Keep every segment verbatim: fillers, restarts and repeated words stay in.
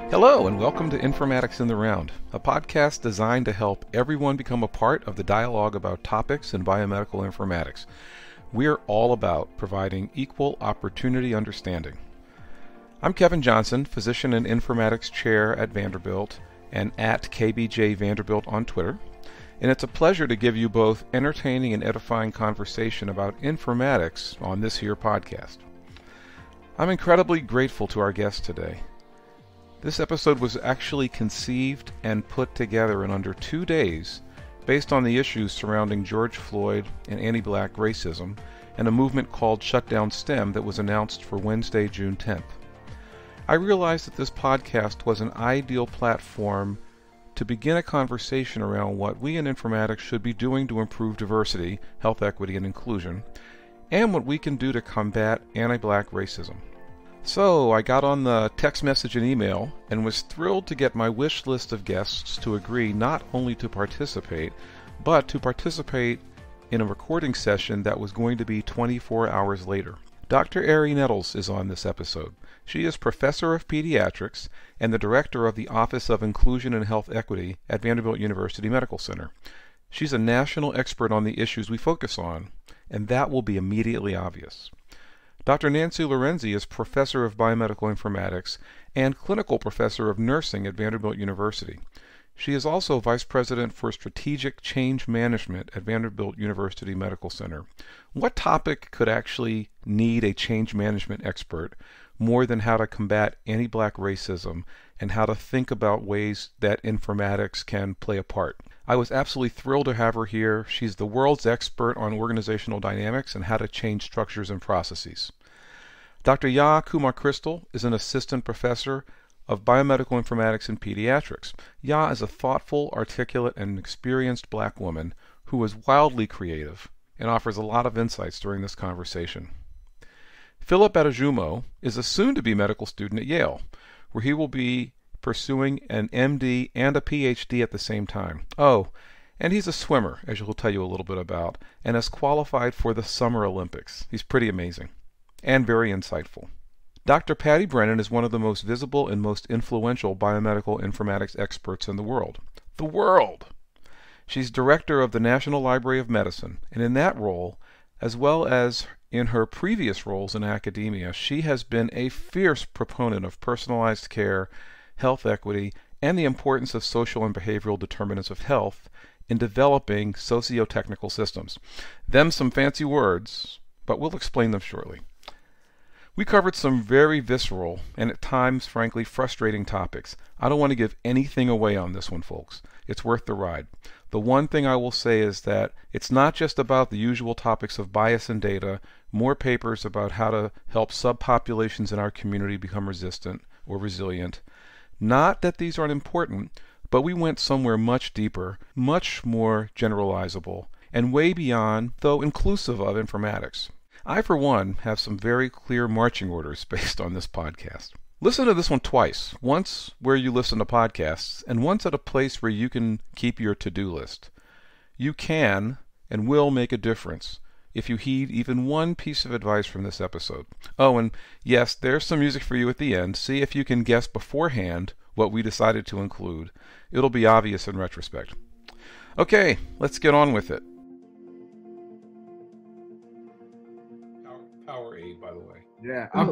Hello and welcome to Informatics in the Round, a podcast designed to help everyone become a part of the dialogue about topics in biomedical informatics. We're all about providing equal opportunity understanding. I'm Kevin Johnson, Physician and Informatics Chair at Vanderbilt and at K B J Vanderbilt on Twitter, and it's a pleasure to give you both entertaining and edifying conversation about informatics on this here podcast. I'm incredibly grateful to our guest today. This episode was actually conceived and put together in under two days based on the issues surrounding George Floyd and anti-black racism and a movement called Shutdown STEM that was announced for Wednesday, June tenth. I realized that this podcast was an ideal platform to begin a conversation around what we in informatics should be doing to improve diversity, health equity, and inclusion, and what we can do to combat anti-black racism. So I got on the text message and email and was thrilled to get my wish list of guests to agree not only to participate, but to participate in a recording session that was going to be twenty-four hours later. Doctor Arie Nettles is on this episode. She is Professor of Pediatrics and the Director of the Office of Inclusion and Health Equity at Vanderbilt University Medical Center. She's a national expert on the issues we focus on, and that will be immediately obvious. Doctor Nancy Lorenzi is Professor of Biomedical Informatics and Clinical Professor of Nursing at Vanderbilt University. She is also Vice President for Strategic Change Management at Vanderbilt University Medical Center. What topic could actually need a change management expert more than how to combat anti-black racism and how to think about ways that informatics can play a part? I was absolutely thrilled to have her here. She's the world's expert on organizational dynamics and how to change structures and processes. Doctor Yaa Kumah Krystal is an Assistant Professor of Biomedical Informatics and Pediatrics. Yaa is a thoughtful, articulate, and experienced black woman who is wildly creative and offers a lot of insights during this conversation. Philip Adejumo is a soon-to-be medical student at Yale, where he will be pursuing an M D and a P H D at the same time. Oh, and he's a swimmer, as he'll tell you a little bit about, and has qualified for the Summer Olympics. He's pretty amazing and very insightful. Doctor Patty Brennan is one of the most visible and most influential biomedical informatics experts in the world. The world! She's director of the National Library of Medicine, and in that role, as well as in her previous roles in academia, she has been a fierce proponent of personalized care, health equity, and the importance of social and behavioral determinants of health in developing socio-technical systems. Them some fancy words, but we'll explain them shortly. We covered some very visceral and at times, frankly, frustrating topics. I don't want to give anything away on this one, folks. It's worth the ride. The one thing I will say is that it's not just about the usual topics of bias and data, more papers about how to help subpopulations in our community become resistant or resilient. Not that these aren't important, but we went somewhere much deeper, much more generalizable, and way beyond, though inclusive of, informatics. I, for one, have some very clear marching orders based on this podcast. Listen to this one twice, once where you listen to podcasts, and once at a place where you can keep your to-do list. You can and will make a difference if you heed even one piece of advice from this episode. Oh, and yes, there's some music for you at the end. See if you can guess beforehand what we decided to include. It'll be obvious in retrospect. Okay, let's get on with it. Powerade, by the way. Yeah, I'm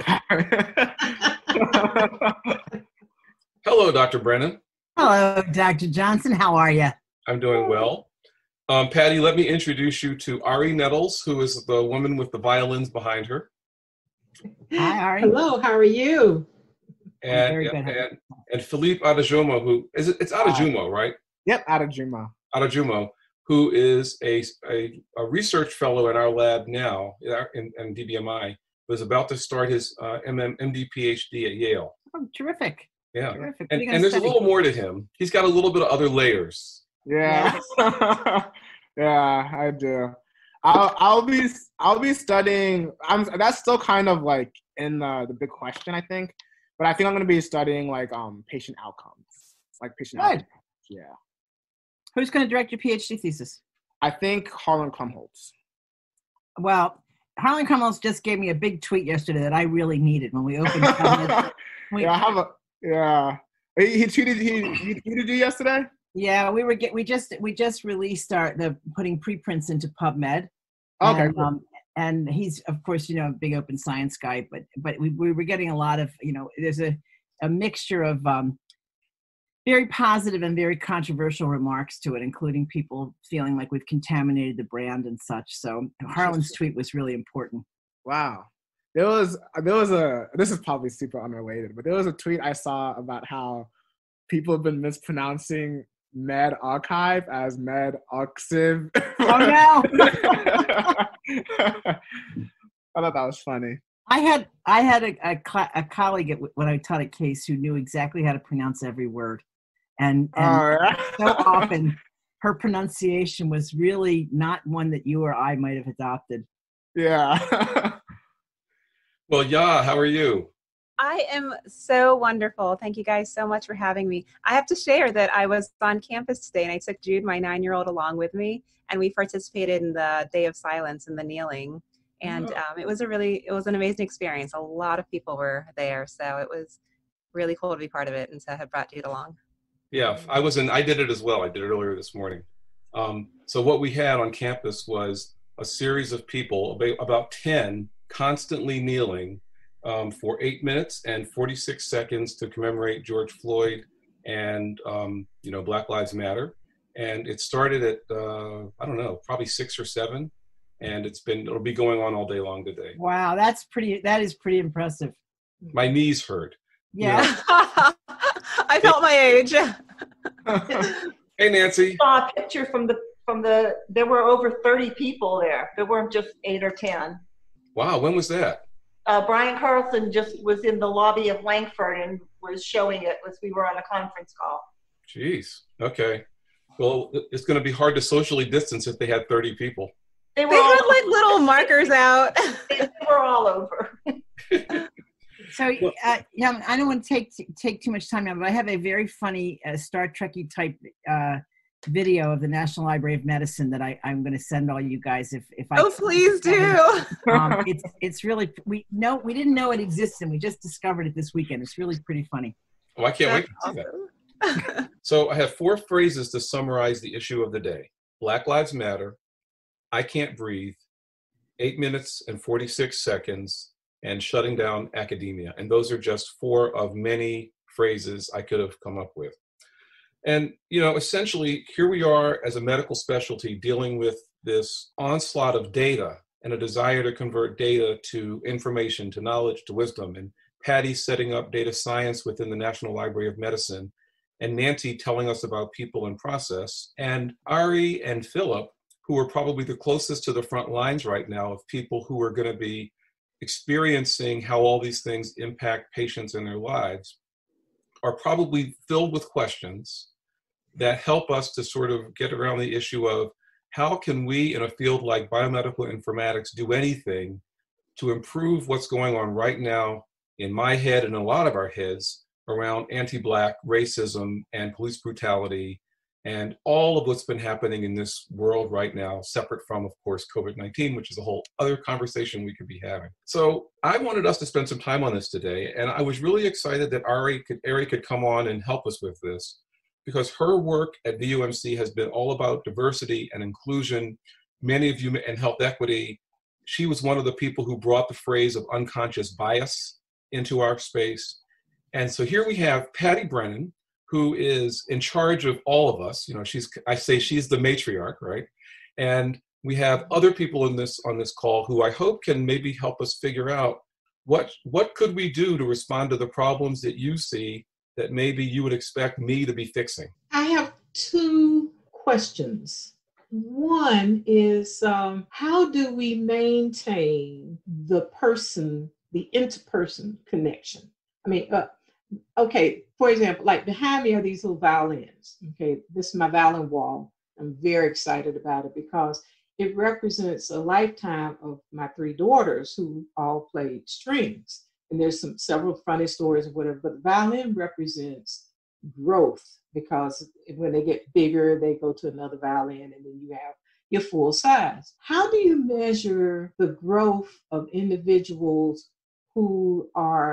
Hello, Doctor Brennan. Hello, Doctor Johnson. How are you? I'm doing well. Um, Patty, let me introduce you to Arie Nettles, who is the woman with the violins behind her. Hi, Arie. Hello, how are you? And very and, good. and, and Philippe Adejumo, who is it, it's Adejumo, right? Yep, Adejumo. Adejumo, who is a, a, a research fellow in our lab now in, our, in, in D B M I, who is about to start his uh, M M, M D P H D at Yale. Oh, terrific. Yeah, Terrific. and, and there's study? a little more to him. He's got a little bit of other layers. Yeah, yeah, I do. I'll I'll be I'll be studying. I'm that's still kind of like in the the big question, I think. But I think I'm going to be studying like um patient outcomes, like patient Good. outcomes. Yeah. Who's going to direct your PhD thesis? I think Harlan Krumholtz. Well, Harlan Krumholtz just gave me a big tweet yesterday that I really needed when we opened. we, yeah, I have a yeah. He, he tweeted he, he tweeted you yesterday? Yeah, we were get we just we just released our the putting preprints into PubMed. Okay. And, Cool. um, and he's of course, you know, a big open science guy, but but we, we were getting a lot of, you know, there's a, a mixture of um, very positive and very controversial remarks to it, including people feeling like we've contaminated the brand and such. So Harlan's tweet was really important. Wow. There was there was a this is probably super unrelated, but there was a tweet I saw about how people have been mispronouncing Med Archive as Med Arxiv. Oh no! I thought that was funny. I had I had a a, cl- a colleague at, when I taught a case who knew exactly how to pronounce every word, and, and All right. so often her pronunciation was really not one that you or I might have adopted. Yeah. Well, Yaa, how are you? I am so wonderful. Thank you guys so much for having me. I have to share that I was on campus today and I took Jude, my nine-year-old, along with me, and we participated in the Day of Silence and the kneeling. And um, it was a really, it was an amazing experience. A lot of people were there, so it was really cool to be part of it and to have brought Jude along. Yeah, I was in, I did it as well. I did it earlier this morning. Um, so what we had on campus was a series of people, about ten, constantly kneeling um, for eight minutes and forty-six seconds to commemorate George Floyd and, um, you know, Black Lives Matter. And it started at, uh, I don't know, probably six or seven. And it's been, it'll be going on all day long today. Wow, that's pretty, that is pretty impressive. My knees hurt. Yeah. You know? I felt my age. Hey, Nancy. Saw a picture from the, from the, there were over thirty people there. There weren't just eight or ten. Wow, when was that? Uh, Brian Carlson just was in the lobby of Langford and was showing it as we were on a conference call. Jeez, okay. Well, it's going to be hard to socially distance if they had thirty people. They, were They all had like little markers out. They, they were all over. So uh, yeah, I don't want to take take too much time now, but I have a very funny uh, Star Trek-y type uh, video of the National Library of Medicine that I, I'm going to send all you guys if if I. Oh, please do. Um, it's it's really we no we didn't know it existed. We just discovered it this weekend. It's really pretty funny. Oh, I can't wait to see that. So I have four phrases to summarize the issue of the day. Black Lives Matter, I Can't Breathe, eight minutes and forty-six seconds, and shutting down academia. And those are just four of many phrases I could have come up with. And, you know, essentially, here we are as a medical specialty dealing with this onslaught of data and a desire to convert data to information, to knowledge, to wisdom. And Patty setting up data science within the National Library of Medicine, and Nancy telling us about people and process, and Arie and Philip, who are probably the closest to the front lines right now of people who are going to be experiencing how all these things impact patients in their lives, are probably filled with questions that help us to sort of get around the issue of how can we in a field like biomedical informatics do anything to improve what's going on right now in my head and a lot of our heads around anti-Black racism and police brutality and all of what's been happening in this world right now, separate from, of course, COVID nineteen, which is a whole other conversation we could be having. So I wanted us to spend some time on this today, and I was really excited that Arie could, Arie could come on and help us with this, because her work at V U M C has been all about diversity and inclusion, many of you, and health equity. She was one of the people who brought the phrase of unconscious bias into our space. And so here we have Patty Brennan, who is in charge of all of us. You know, she's, I say she's the matriarch, right? And we have other people in this, on this call who I hope can maybe help us figure out what, what could we do to respond to the problems that you see that maybe you would expect me to be fixing? I have two questions. One is, um, how do we maintain the person, the interperson connection? I mean, uh, okay, for example, like behind me are these little violins. Okay, this is my violin wall. I'm very excited about it because it represents a lifetime of my three daughters who all played strings. And there's some several funny stories or whatever, but the violin represents growth because when they get bigger, they go to another violin and then you have your full size. How do you measure the growth of individuals who are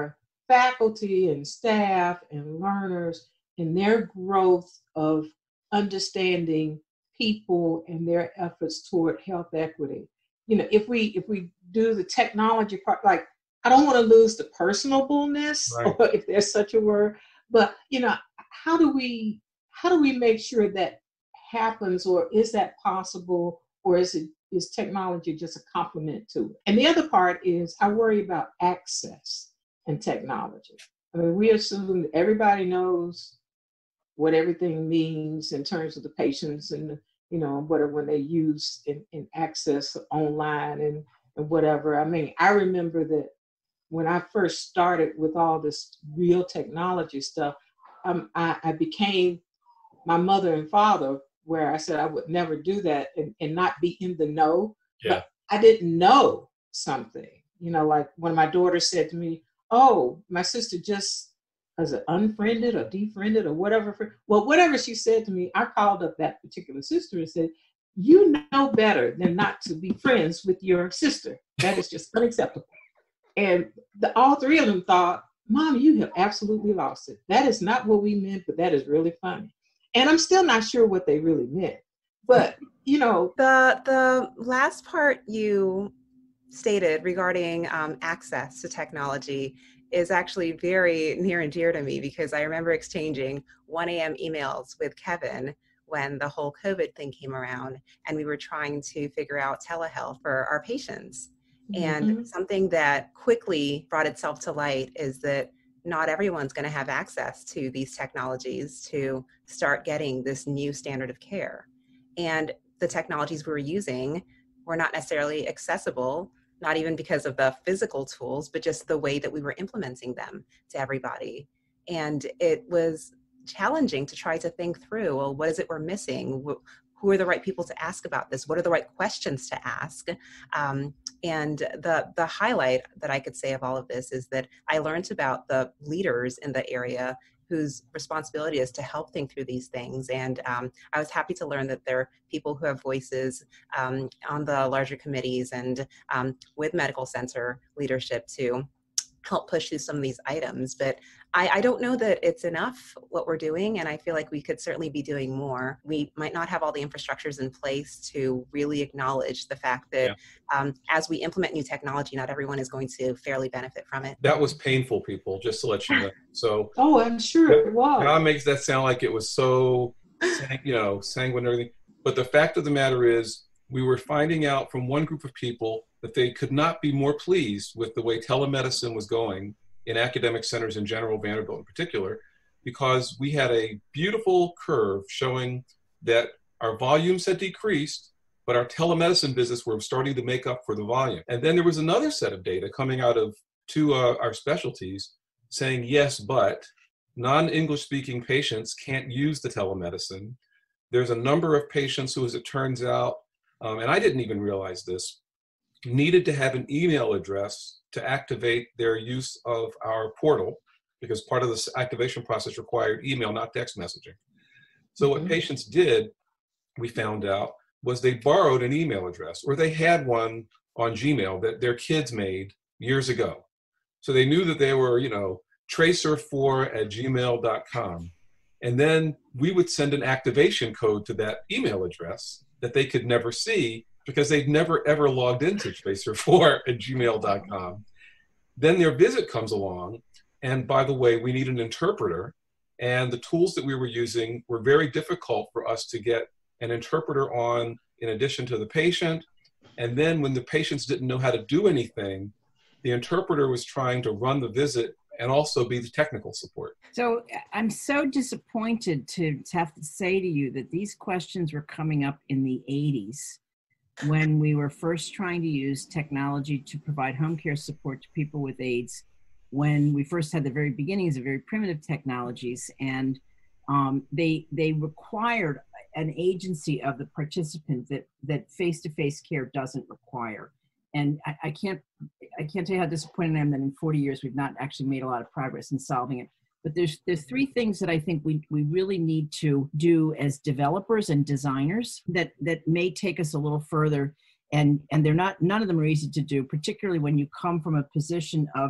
faculty and staff and learners in their growth of understanding people and their efforts toward health equity. You know, if we if we do the technology part, like, I don't want to lose the personableness, right, or if there's such a word, but you know, how do we how do we make sure that happens, or is that possible, or is it is technology just a complement to it? And the other part is I worry about access and technology. I mean, we assume that everybody knows what everything means in terms of the patients and, you know, whatever, when they use and, and access online and, and whatever. I mean, I remember that when I first started with all this real technology stuff, um, I, I became my mother and father, where I said I would never do that and, and not be in the know. Yeah. But I didn't know something. You know, like when my daughter said to me, oh, my sister just was it unfriended or defriended or whatever. Well, whatever she said to me, I called up that particular sister and said, you know better than not to be friends with your sister. That is just unacceptable. And the, all three of them thought, Mom, you have absolutely lost it. That is not what we meant, but that is really funny. And I'm still not sure what they really meant. But, you know. The, the last part you stated regarding um, access to technology is actually very near and dear to me, because I remember exchanging one a.m. emails with Kevin when the whole COVID thing came around, and we were trying to figure out telehealth for our patients. Mm-hmm. And something that quickly brought itself to light is that not everyone's going to have access to these technologies to start getting this new standard of care. And the technologies we were using were not necessarily accessible, not even because of the physical tools, but just the way that we were implementing them to everybody. And it was challenging to try to think through, well, what is it we're missing? Who are the right people to ask about this? What are the right questions to ask? Um, and the, the highlight that I could say of all of this is that I learned about the leaders in the area whose responsibility is to help think through these things. And um, I was happy to learn that there are people who have voices um, on the larger committees and um, with medical center leadership to help push through some of these items. But I, I don't know that it's enough what we're doing, and I feel like we could certainly be doing more. We might not have all the infrastructures in place to really acknowledge the fact that yeah. um, as we implement new technology, not everyone is going to fairly benefit from it. That was painful, people, just to let you know. So, oh, I'm sure it was. God makes that sound like it was so, you know, sanguine and everything. But the fact of the matter is, we were finding out from one group of people that they could not be more pleased with the way telemedicine was going in academic centers in general, Vanderbilt in particular, because we had a beautiful curve showing that our volumes had decreased, but our telemedicine business were starting to make up for the volume. And then there was another set of data coming out of two uh, our specialties saying, yes, but non-English speaking patients can't use the telemedicine. There's a number of patients who, as it turns out, um, and I didn't even realize this, needed to have an email address to activate their use of our portal, because part of this activation process required email, not text messaging. So mm-hmm. what patients did, we found out, was they borrowed an email address, or they had one on Gmail that their kids made years ago. So they knew that they were, you know, tracer four at gmail dot com. And then we would send an activation code to that email address that they could never see, because they'd never ever logged into tracer four at gmail dot com. Then their visit comes along, and by the way, we need an interpreter, and the tools that we were using were very difficult for us to get an interpreter on in addition to the patient. And then when the patients didn't know how to do anything, the interpreter was trying to run the visit and also be the technical support. So I'm so disappointed to, to have to say to you that these questions were coming up in the eighties when we were first trying to use technology to provide home care support to people with AIDS, when we first had the very beginnings of very primitive technologies, and um, they they required an agency of the participant that that face-to-face care doesn't require. And I, I can't I can't tell you how disappointed I am that in forty years we've not actually made a lot of progress in solving it. But there's there's three things that I think we we really need to do as developers and designers that that may take us a little further, and and they're not none of them are easy to do, particularly when you come from a position of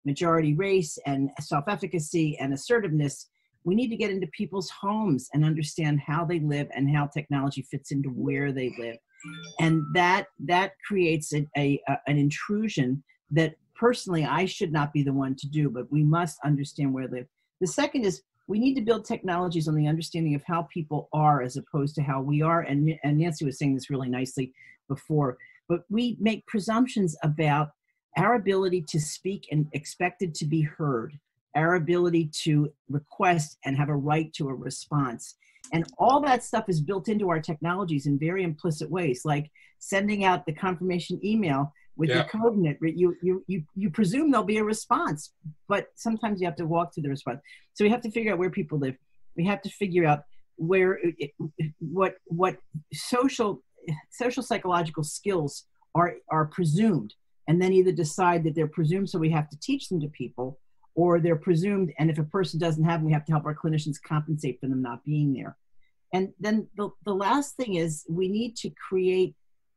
majority race and self-efficacy and assertiveness, we need to get into people's homes and understand how they live and how technology fits into where they live. And that that creates a, a, a an intrusion that personally I should not be the one to do, but we must understand where they live. The second is we need to build technologies on the understanding of how people are as opposed to how we are. And, and Nancy was saying this really nicely before, but we make presumptions about our ability to speak and expected to be heard, our ability to request and have a right to a response. And all that stuff is built into our technologies in very implicit ways, like sending out the confirmation email with Yeah. your coordinate. You, you, you, you presume there'll be a response, but sometimes you have to walk through the response. So we have to figure out where people live. We have to figure out where, what, what social, social psychological skills are, are presumed, and then either decide that they're presumed so we have to teach them to people, or they're presumed, and if a person doesn't have them, we have to help our clinicians compensate for them not being there. And then the, the last thing is we need to create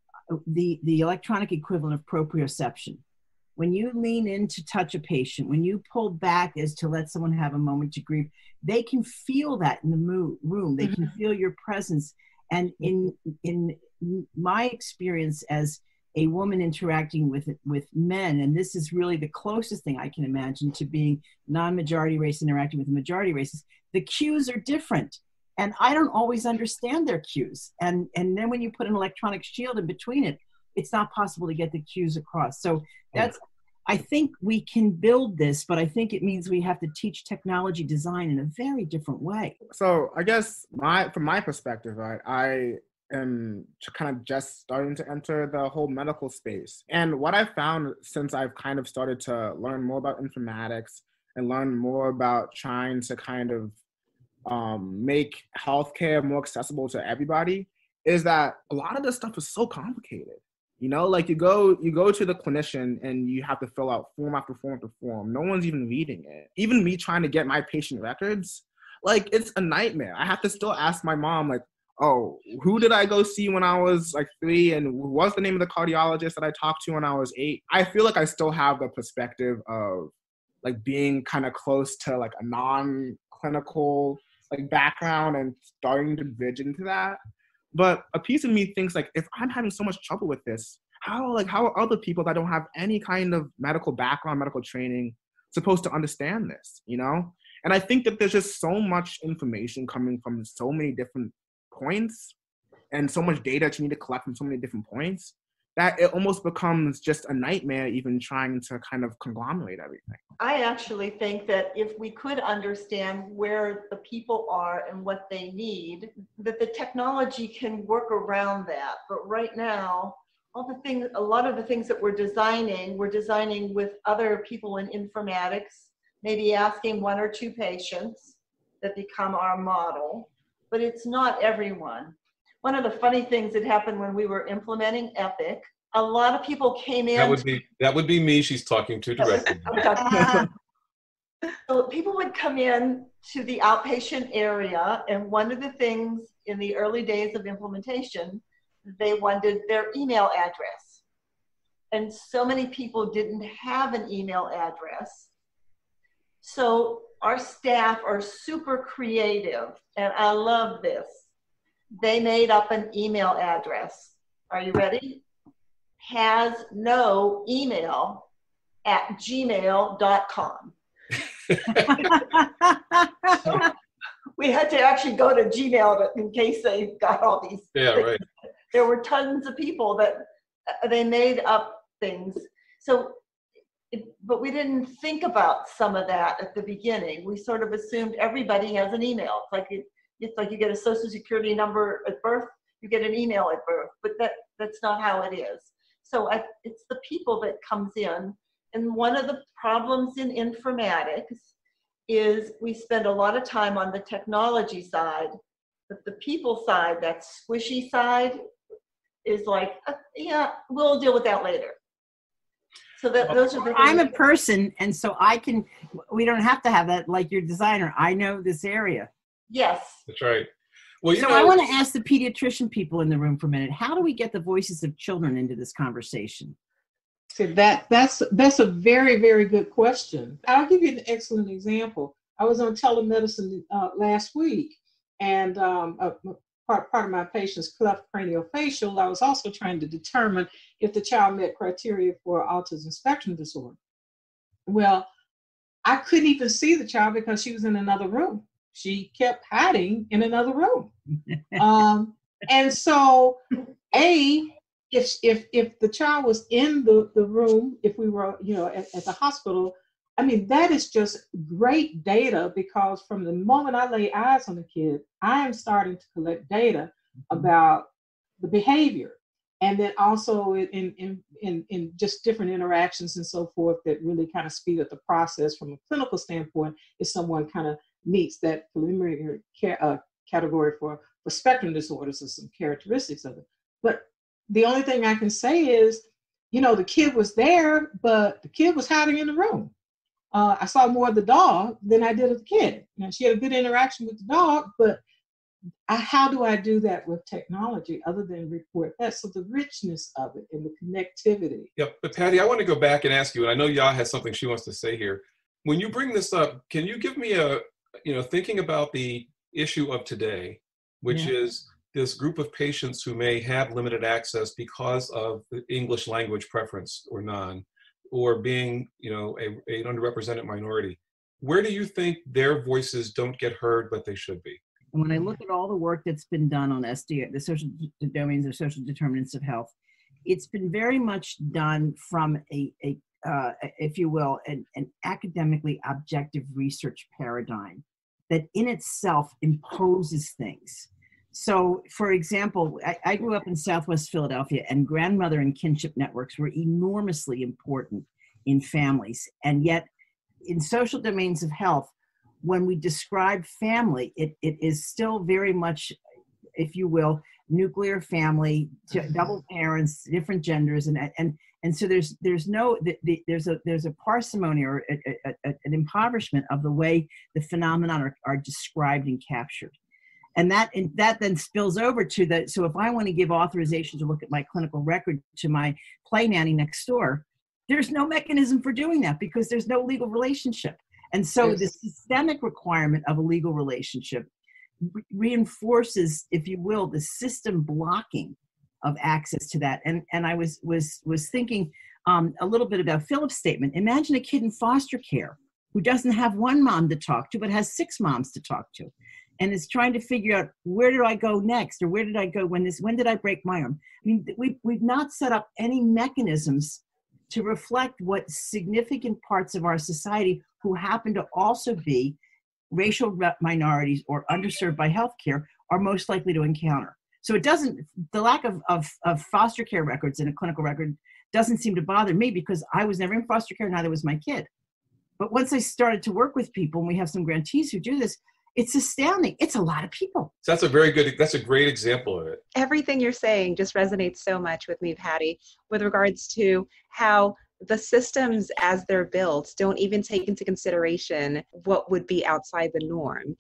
the, the electronic equivalent of proprioception. When you lean in to touch a patient, when you pull back as to let someone have a moment to grieve, they can feel that in the mo- room. They can feel your presence. And in, in my experience as a woman interacting with with men, and this is really the closest thing I can imagine to being non-majority race interacting with majority races, the cues are different. And I don't always understand their cues. And, and then when you put an electronic shield in between it, it's not possible to get the cues across. So that's, I think we can build this, but I think it means we have to teach technology design in a very different way. So I guess my, from my perspective, right, I am kind of just starting to enter the whole medical space. And what I've found since I've kind of started to learn more about informatics and learn more about trying to kind of um, make healthcare more accessible to everybody is that a lot of this stuff is so complicated. You know, like you go, you go to the clinician and you have to fill out form after form after form. No one's even reading it. Even me trying to get my patient records, like it's a nightmare. I have to still ask my mom, like, oh, who did I go see when I was like three? And what's the name of the cardiologist that I talked to when I was eight? I feel like I still have the perspective of like being kind of close to like a non-clinical like background and starting to bridge into that. But a piece of me thinks like, if I'm having so much trouble with this, how like how are other people that don't have any kind of medical background, medical training supposed to understand this, you know? And I think that there's just so much information coming from so many different points and so much data that you need to collect from so many different points that it almost becomes just a nightmare even trying to kind of conglomerate everything. I actually think that if we could understand where the people are and what they need, that the technology can work around that. But right now, all the things, a lot of the things that we're designing, we're designing with other people in informatics, maybe asking one or two patients that become our model, but it's not everyone. One of the funny things that happened when we were implementing Epic, a lot of people came in. That would be that would be me she's talking to directly. So people would come in to the outpatient area, and one of the things in the early days of implementation, they wanted their email address. And so many people didn't have an email address. So our staff are super creative, and I love this. They made up an email address. Are you ready? Has no email at gmail dot com. We had to actually go to Gmail in case they got all these. Yeah, things. right. There were tons of people that uh, they made up things. So, it, but we didn't think about some of that at the beginning. We sort of assumed everybody has an email. It's like it, It's like you get a social security number at birth, you get an email at birth, but that, that's not how it is. So I, it's the people that comes in. And one of the problems in informatics is we spend a lot of time on the technology side, but the people side, that squishy side, is like, uh, yeah, we'll deal with that later. So that those are the I'm a person, and so I can, we don't have to have that like your designer. I know this area. Yes. That's right. Well, you so know, I want to ask the pediatrician people in the room for a minute, how do we get the voices of children into this conversation? So that that's that's a very, very good question. I'll give you an excellent example. I was on telemedicine uh, last week, and um, a, part, part of my patient's cleft craniofacial, I was also trying to determine if the child met criteria for autism spectrum disorder. Well, I couldn't even see the child because she was in another room. She kept hiding in another room. um, and so, A, if if if the child was in the, the room, if we were, you know, at, at the hospital, I mean, that is just great data, because from the moment I lay eyes on the kid, I am starting to collect data about the behavior. And then also in, in, in, in just different interactions and so forth that really kind of speed up the process from a clinical standpoint if someone kind of meets that preliminary care, uh, category for, for spectrum disorders and some characteristics of it. But the only thing I can say is, you know, the kid was there, but the kid was hiding in the room. Uh, I saw more of the dog than I did of the kid. You know, she had a good interaction with the dog, but I, how do I do that with technology other than report that? So the richness of it and the connectivity. Yep. But Patty, I want to go back and ask you, and I know Yaa has something she wants to say here. When you bring this up, can you give me a, you know, thinking about the issue of today, which yeah. is this group of patients who may have limited access because of the English language preference or non, or being, you know, a, an underrepresented minority. Where do you think their voices don't get heard, but they should be? And when I look at all the work that's been done on S D, the social domains or social determinants of health, it's been very much done from a, a uh, if you will, an, an academically objective research paradigm that in itself imposes things. So, for example, I, I grew up in Southwest Philadelphia, and grandmother and kinship networks were enormously important in families. And yet, in social domains of health, when we describe family, it, it is still very much, if you will, nuclear family, double parents, different genders, and and and so there's there's no the, the, there's a there's a parsimony or a, a, a, an impoverishment of the way the phenomenon are, are described and captured. And that and that then spills over to the, so if I want to give authorization to look at my clinical record to my play nanny next door, there's no mechanism for doing that because there's no legal relationship. And so yes. the systemic requirement of a legal relationship re- reinforces, if you will, the system blocking of access to that. And and I was was was thinking um, a little bit about Philip's statement. Imagine a kid in foster care who doesn't have one mom to talk to, but has six moms to talk to, and is trying to figure out, where do I go next, or where did I go when this? When did I break my arm? I mean, we we've not set up any mechanisms to reflect what significant parts of our society who happen to also be racial minorities or underserved by healthcare are most likely to encounter. So it doesn't, the lack of, of, of foster care records in a clinical record doesn't seem to bother me because I was never in foster care, neither was my kid. But once I started to work with people, and we have some grantees who do this, it's astounding. It's a lot of people. So that's a very good, that's a great example of it. Everything you're saying just resonates so much with me, Patty, with regards to how the systems as they're built don't even take into consideration what would be outside the norm.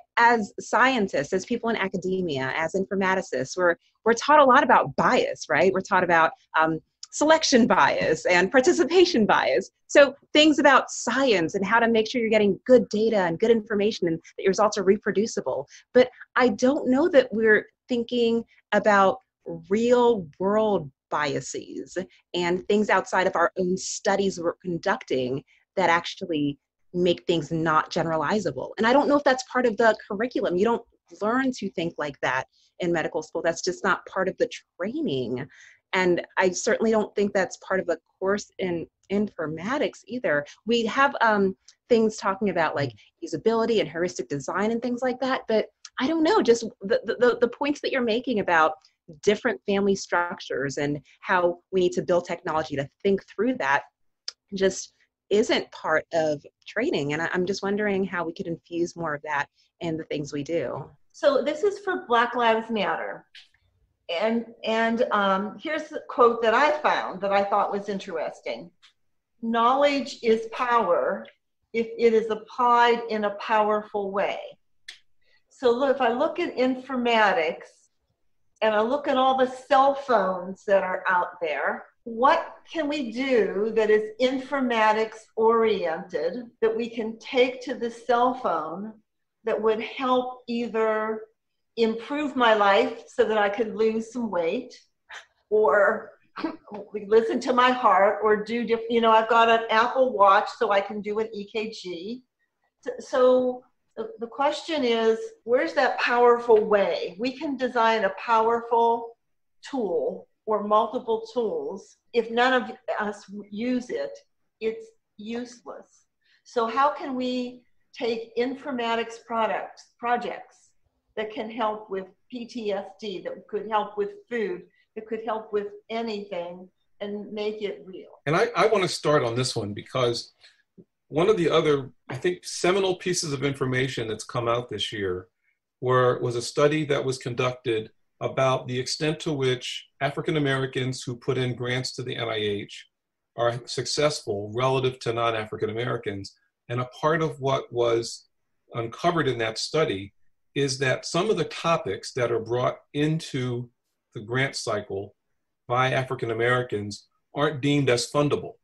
As scientists, as people in academia, as informaticists, we're, we're taught a lot about bias, right? We're taught about um, selection bias and participation bias. So things about science and how to make sure you're getting good data and good information and that your results are reproducible. But I don't know that we're thinking about real world biases and things outside of our own studies we're conducting that actually make things not generalizable. And I don't know if that's part of the curriculum. You don't learn to think like that in medical school. That's just not part of the training. And I certainly don't think that's part of the course in informatics either. We have um, things talking about like usability and heuristic design and things like that, but I don't know, just the, the, the points that you're making about different family structures and how we need to build technology to think through that just isn't part of training. And I'm just wondering how we could infuse more of that in the things we do. So this is for Black Lives Matter. And, and um, here's the quote that I found that I thought was interesting. Knowledge is power if it is applied in a powerful way. So look, if I look at informatics and I look at all the cell phones that are out there, what can we do that is informatics oriented that we can take to the cell phone that would help either improve my life so that I could lose some weight, or listen to my heart, or do different, you know, I've got an Apple Watch so I can do an E K G. So the question is, where's that powerful way? We can design a powerful tool or multiple tools. If none of us use it, it's useless. So how can we take informatics products, projects that can help with P T S D, that could help with food, that could help with anything, and make it real? And I, I want to start on this one because one of the other, I think, seminal pieces of information that's come out this year were, was a study that was conducted about the extent to which African Americans who put in grants to the N I H are successful relative to non-African Americans. And a part of what was uncovered in that study is that some of the topics that are brought into the grant cycle by African Americans aren't deemed as fundable.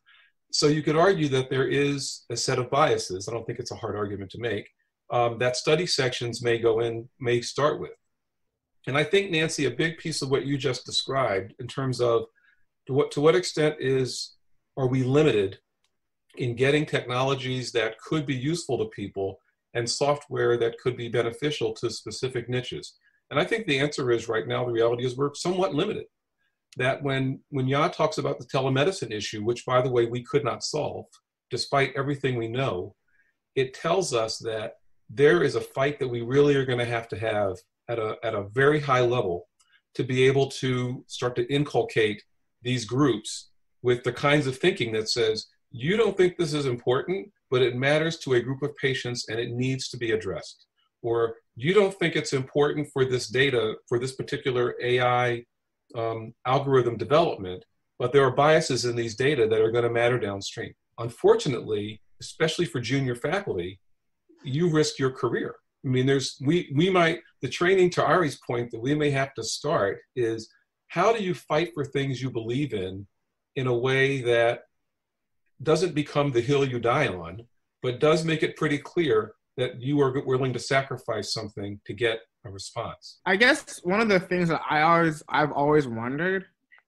So you could argue that there is a set of biases. I don't think it's a hard argument to make, um, that study sections may go in, may start with. And I think, Nancy, a big piece of what you just described in terms of to what, to what extent is, are we limited in getting technologies that could be useful to people and software that could be beneficial to specific niches? And I think the answer is right now, the reality is we're somewhat limited. That when, when Yaa talks about the telemedicine issue, which by the way, we could not solve, despite everything we know, it tells us that there is a fight that we really are gonna have to have at a, at a very high level to be able to start to inculcate these groups with the kinds of thinking that says, you don't think this is important, but it matters to a group of patients and it needs to be addressed. Or you don't think it's important for this data, for this particular A I um, algorithm development, but there are biases in these data that are going to matter downstream. Unfortunately, especially for junior faculty, you risk your career. I mean, there's, we, we might, the training, to Arie's point, that we may have to start is, how do you fight for things you believe in in a way that doesn't become the hill you die on, but does make it pretty clear that you are willing to sacrifice something to get a response? I guess one of the things that I always, I've always wondered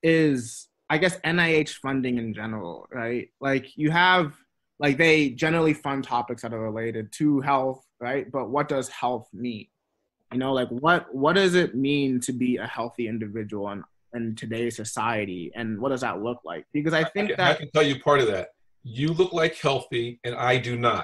is, I guess, N I H funding in general, right? Like you have, like they generally fund topics that are related to health, right? But what does health mean? You know, like what, what does it mean to be a healthy individual in, in today's society? And what does that look like? Because I think I, that- I can tell you part of that. You look like healthy and I do not.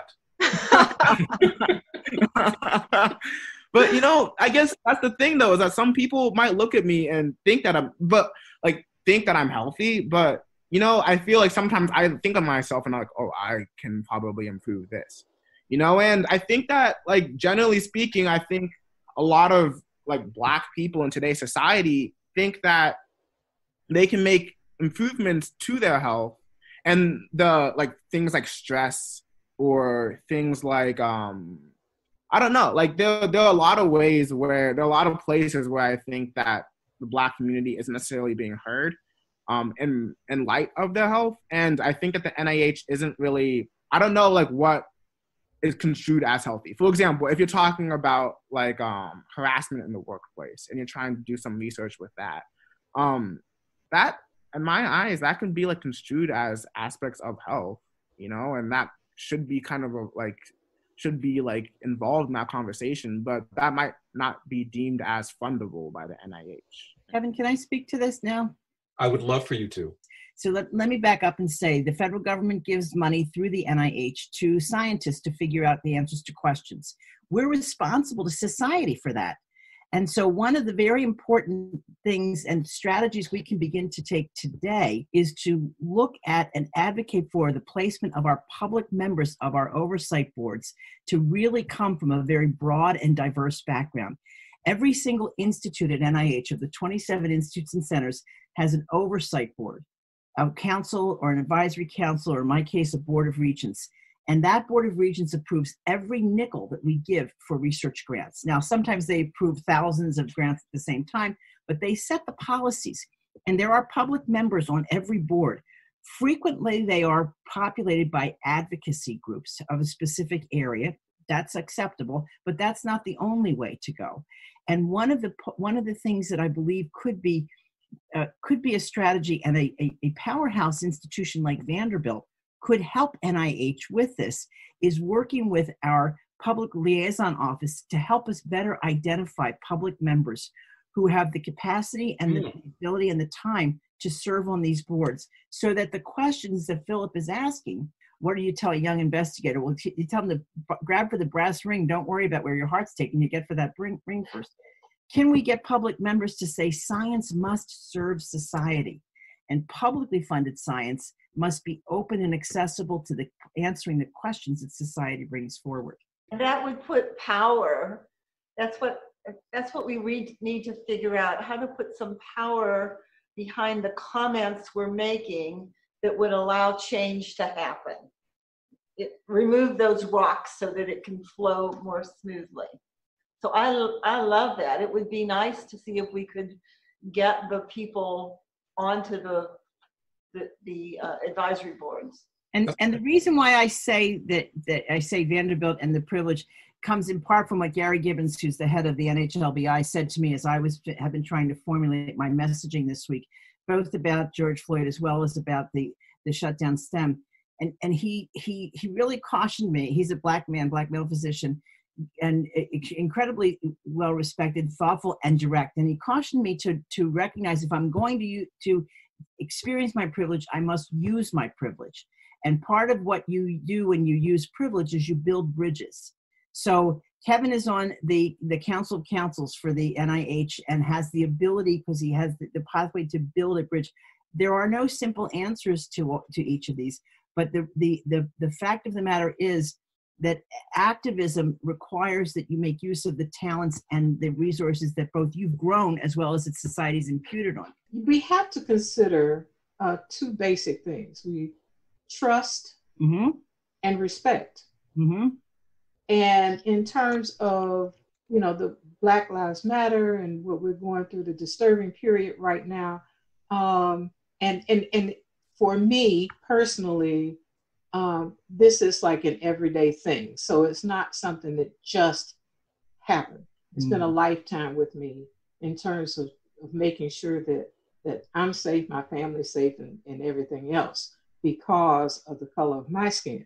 But, you know, I guess that's the thing, though, is that some people might look at me and think that I'm, but like think that I'm healthy. But, you know, I feel like sometimes I think of myself and I'm like, oh, I can probably improve this, you know? And I think that, like, generally speaking, I think a lot of like Black people in today's society think that they can make improvements to their health, and the like things like stress or things like, um, I don't know, like there, there are a lot of ways where, there are a lot of places where I think that the Black community isn't necessarily being heard um, in, in light of their health. And I think that the N I H isn't really, I don't know, like what is construed as healthy. For example, if you're talking about like um, harassment in the workplace and you're trying to do some research with that, um, that, in my eyes, that can be like construed as aspects of health, you know, and that should be kind of a, like, should be like involved in that conversation, but that might not be deemed as fundable by the N I H. Kevin, can I speak to this now? I would love for you to. So let, let me back up and say the federal government gives money through the N I H to scientists to figure out the answers to questions. We're responsible to society for that. And so one of the very important things and strategies we can begin to take today is to look at and advocate for the placement of our public members of our oversight boards to really come from a very broad and diverse background. Every single institute at N I H of the twenty-seven institutes and centers has an oversight board, a council or an advisory council, or in my case, a board of regents. And that board of regents approves every nickel that we give for research grants. Now, sometimes they approve thousands of grants at the same time, but they set the policies. And there are public members on every board. Frequently, they are populated by advocacy groups of a specific area. That's acceptable, but that's not the only way to go. And one of the one of the things that I believe could be uh, could be a strategy, and a, a, a powerhouse institution like Vanderbilt could help N I H with this, is working with our public liaison office to help us better identify public members who have the capacity and the ability and the time to serve on these boards, so that the questions that Philip is asking, what do you tell a young investigator? Well, you tell them to grab for the brass ring. Don't worry about where your heart's taken. You get for that ring, ring first. Can we get public members to say science must serve society, and publicly funded science must be open and accessible to the answering the questions that society brings forward? And that would put power. That's what that's what we re- need to figure out, how to put some power behind the comments we're making that would allow change to happen. It, remove those rocks so that it can flow more smoothly. So I, I love that. It would be nice to see if we could get the people onto the, the, the uh, advisory boards. And, and the reason why I say that, that I say Vanderbilt and the privilege comes in part from what Gary Gibbons, who's the head of the N H L B I, said to me as I was have been trying to formulate my messaging this week, both about George Floyd as well as about the, the shutdown STEM. And, and he, he, he really cautioned me. He's a black man, black male physician, and incredibly well-respected, thoughtful, and direct. And he cautioned me to, to recognize, if I'm going to, to experience my privilege, I must use my privilege. And part of what you do when you use privilege is you build bridges. So Kevin is on the, the Council of Councils for the N I H and has the ability, because he has the, the pathway to build a bridge. There are no simple answers to, to each of these, but the, the, the, the fact of the matter is that activism requires that you make use of the talents and the resources that both you've grown as well as that society's imputed on you. We have to consider uh, two basic things. We trust mm-hmm. and respect. Mm-hmm. And in terms of, you know, the Black Lives Matter and what we're going through, the disturbing period right now, um, and, and, and for me personally, um, this is like an everyday thing. So it's not something that just happened. It's mm. been a lifetime with me in terms of, of making sure that, that I'm safe, my family's safe, and, and everything else because of the color of my skin.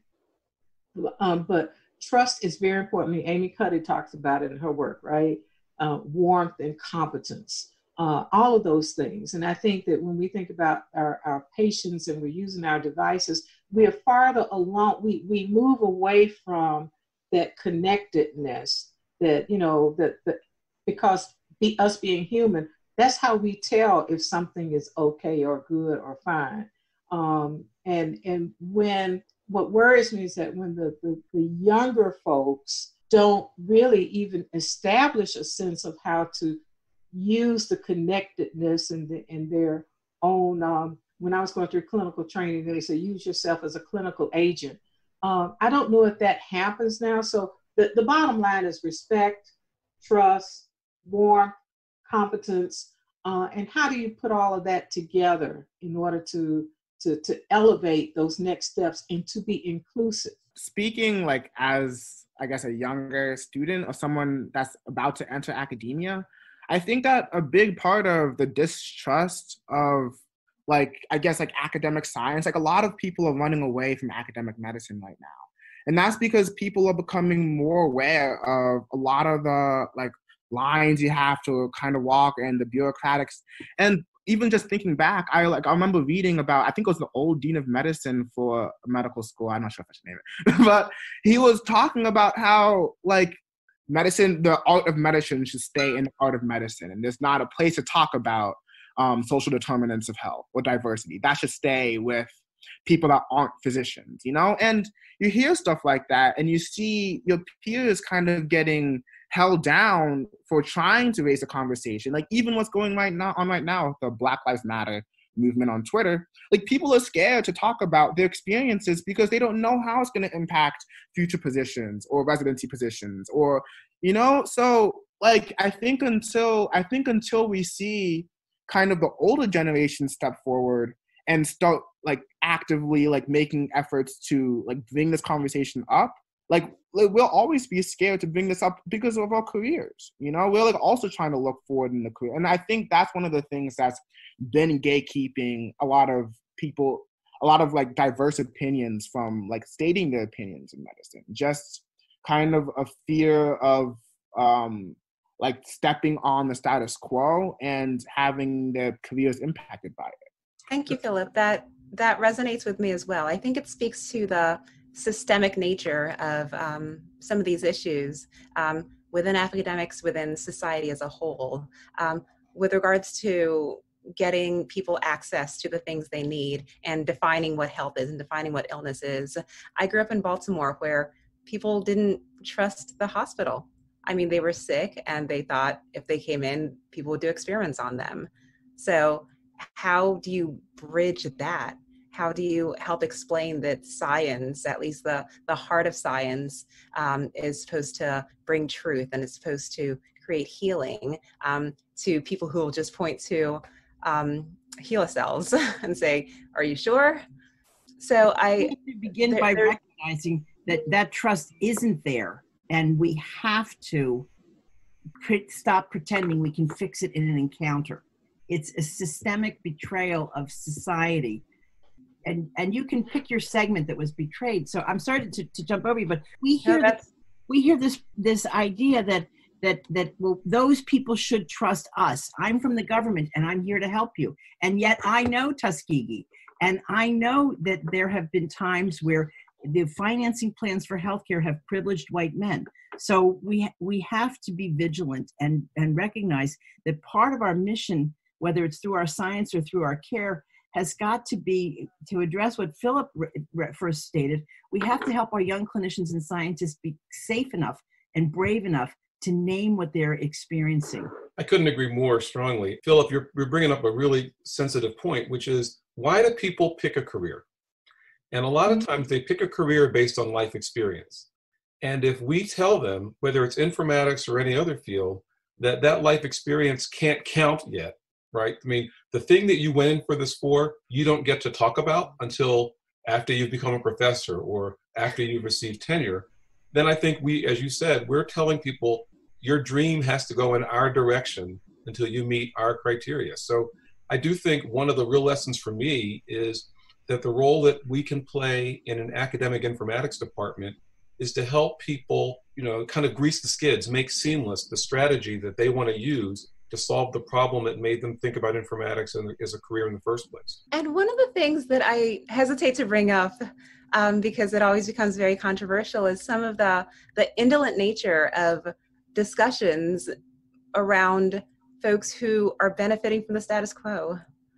Um, but trust is very important. Amy Cuddy talks about it in her work, right? Uh, warmth and competence, uh, all of those things. And I think that when we think about our, our patients and we're using our devices, we are farther along. We, we move away from that connectedness that, you know, that, that because be, us being human, that's how we tell if something is okay or good or fine. Um, and, and when, what worries me is that when the, the, the younger folks don't really even establish a sense of how to use the connectedness in, the, in their own, um, when I was going through clinical training, they said, use yourself as a clinical agent. Um, I don't know if that happens now. So the, the bottom line is respect, trust, warmth, competence, uh, and how do you put all of that together in order to To, to elevate those next steps and to be inclusive? Speaking like as, I guess, a younger student or someone that's about to enter academia, I think that a big part of the distrust of like, I guess like academic science, like a lot of people are running away from academic medicine right now. And that's because people are becoming more aware of a lot of the like lines you have to kind of walk and the bureaucratics. And even just thinking back, I like I remember reading about, I think it was the old dean of medicine for medical school. I'm not sure if I should name it, but he was talking about how like medicine, the art of medicine should stay in the art of medicine, and there's not a place to talk about um, social determinants of health or diversity. That should stay with people that aren't physicians, you know. And you hear stuff like that, and you see your peers kind of getting held down for trying to raise a conversation. Like even what's going right now on right now, the Black Lives Matter movement on Twitter, like people are scared to talk about their experiences because they don't know how it's going to impact future positions or residency positions or, you know, so like I think until I think until we see kind of the older generation step forward and start like actively like making efforts to like bring this conversation up, like, like we'll always be scared to bring this up because of our careers. You know, we're like also trying to look forward in the career. And I think that's one of the things that's been gatekeeping a lot of people, a lot of like diverse opinions from like stating their opinions in medicine. Just kind of a fear of um, like stepping on the status quo and having their careers impacted by it. Thank you, Philip. That that resonates with me as well. I think it speaks to the systemic nature of um, some of these issues um, within academics, within society as a whole, um, with regards to getting people access to the things they need and defining what health is and defining what illness is. I grew up in Baltimore where people didn't trust the hospital. I mean, they were sick and they thought if they came in, people would do experiments on them. So how do you bridge that? How do you help explain that science, at least the, the heart of science, um, is supposed to bring truth and is supposed to create healing um, to people who will just point to um, HeLa cells and say, are you sure? So I we begin there, by there, recognizing that that trust isn't there, and we have to pre- stop pretending we can fix it in an encounter. It's a systemic betrayal of society. And and you can pick your segment that was betrayed. So I'm sorry to, to jump over you, but we hear no, this, we hear this this idea that that that well, those people should trust us. I'm from the government and I'm here to help you. And yet I know Tuskegee, and I know that there have been times where the financing plans for healthcare have privileged white men. So we we have to be vigilant and and recognize that part of our mission, whether it's through our science or through our care, has got to be to address what Philip first stated. We have to help our young clinicians and scientists be safe enough and brave enough to name what they're experiencing. I couldn't agree more strongly. Philip, you're, you're bringing up a really sensitive point, which is, why do people pick a career? And a lot of times they pick a career based on life experience. And if we tell them, whether it's informatics or any other field, that that life experience can't count yet, right? I mean, the thing that you went in for this for, you don't get to talk about until after you've become a professor or after you've received tenure. Then I think we, as you said, we're telling people your dream has to go in our direction until you meet our criteria. So I do think one of the real lessons for me is that the role that we can play in an academic informatics department is to help people, you know, kind of grease the skids, make seamless the strategy that they want to use to solve the problem that made them think about informatics as a career in the first place. And one of the things that I hesitate to bring up, um, because it always becomes very controversial, is some of the, the indolent nature of discussions around folks who are benefiting from the status quo.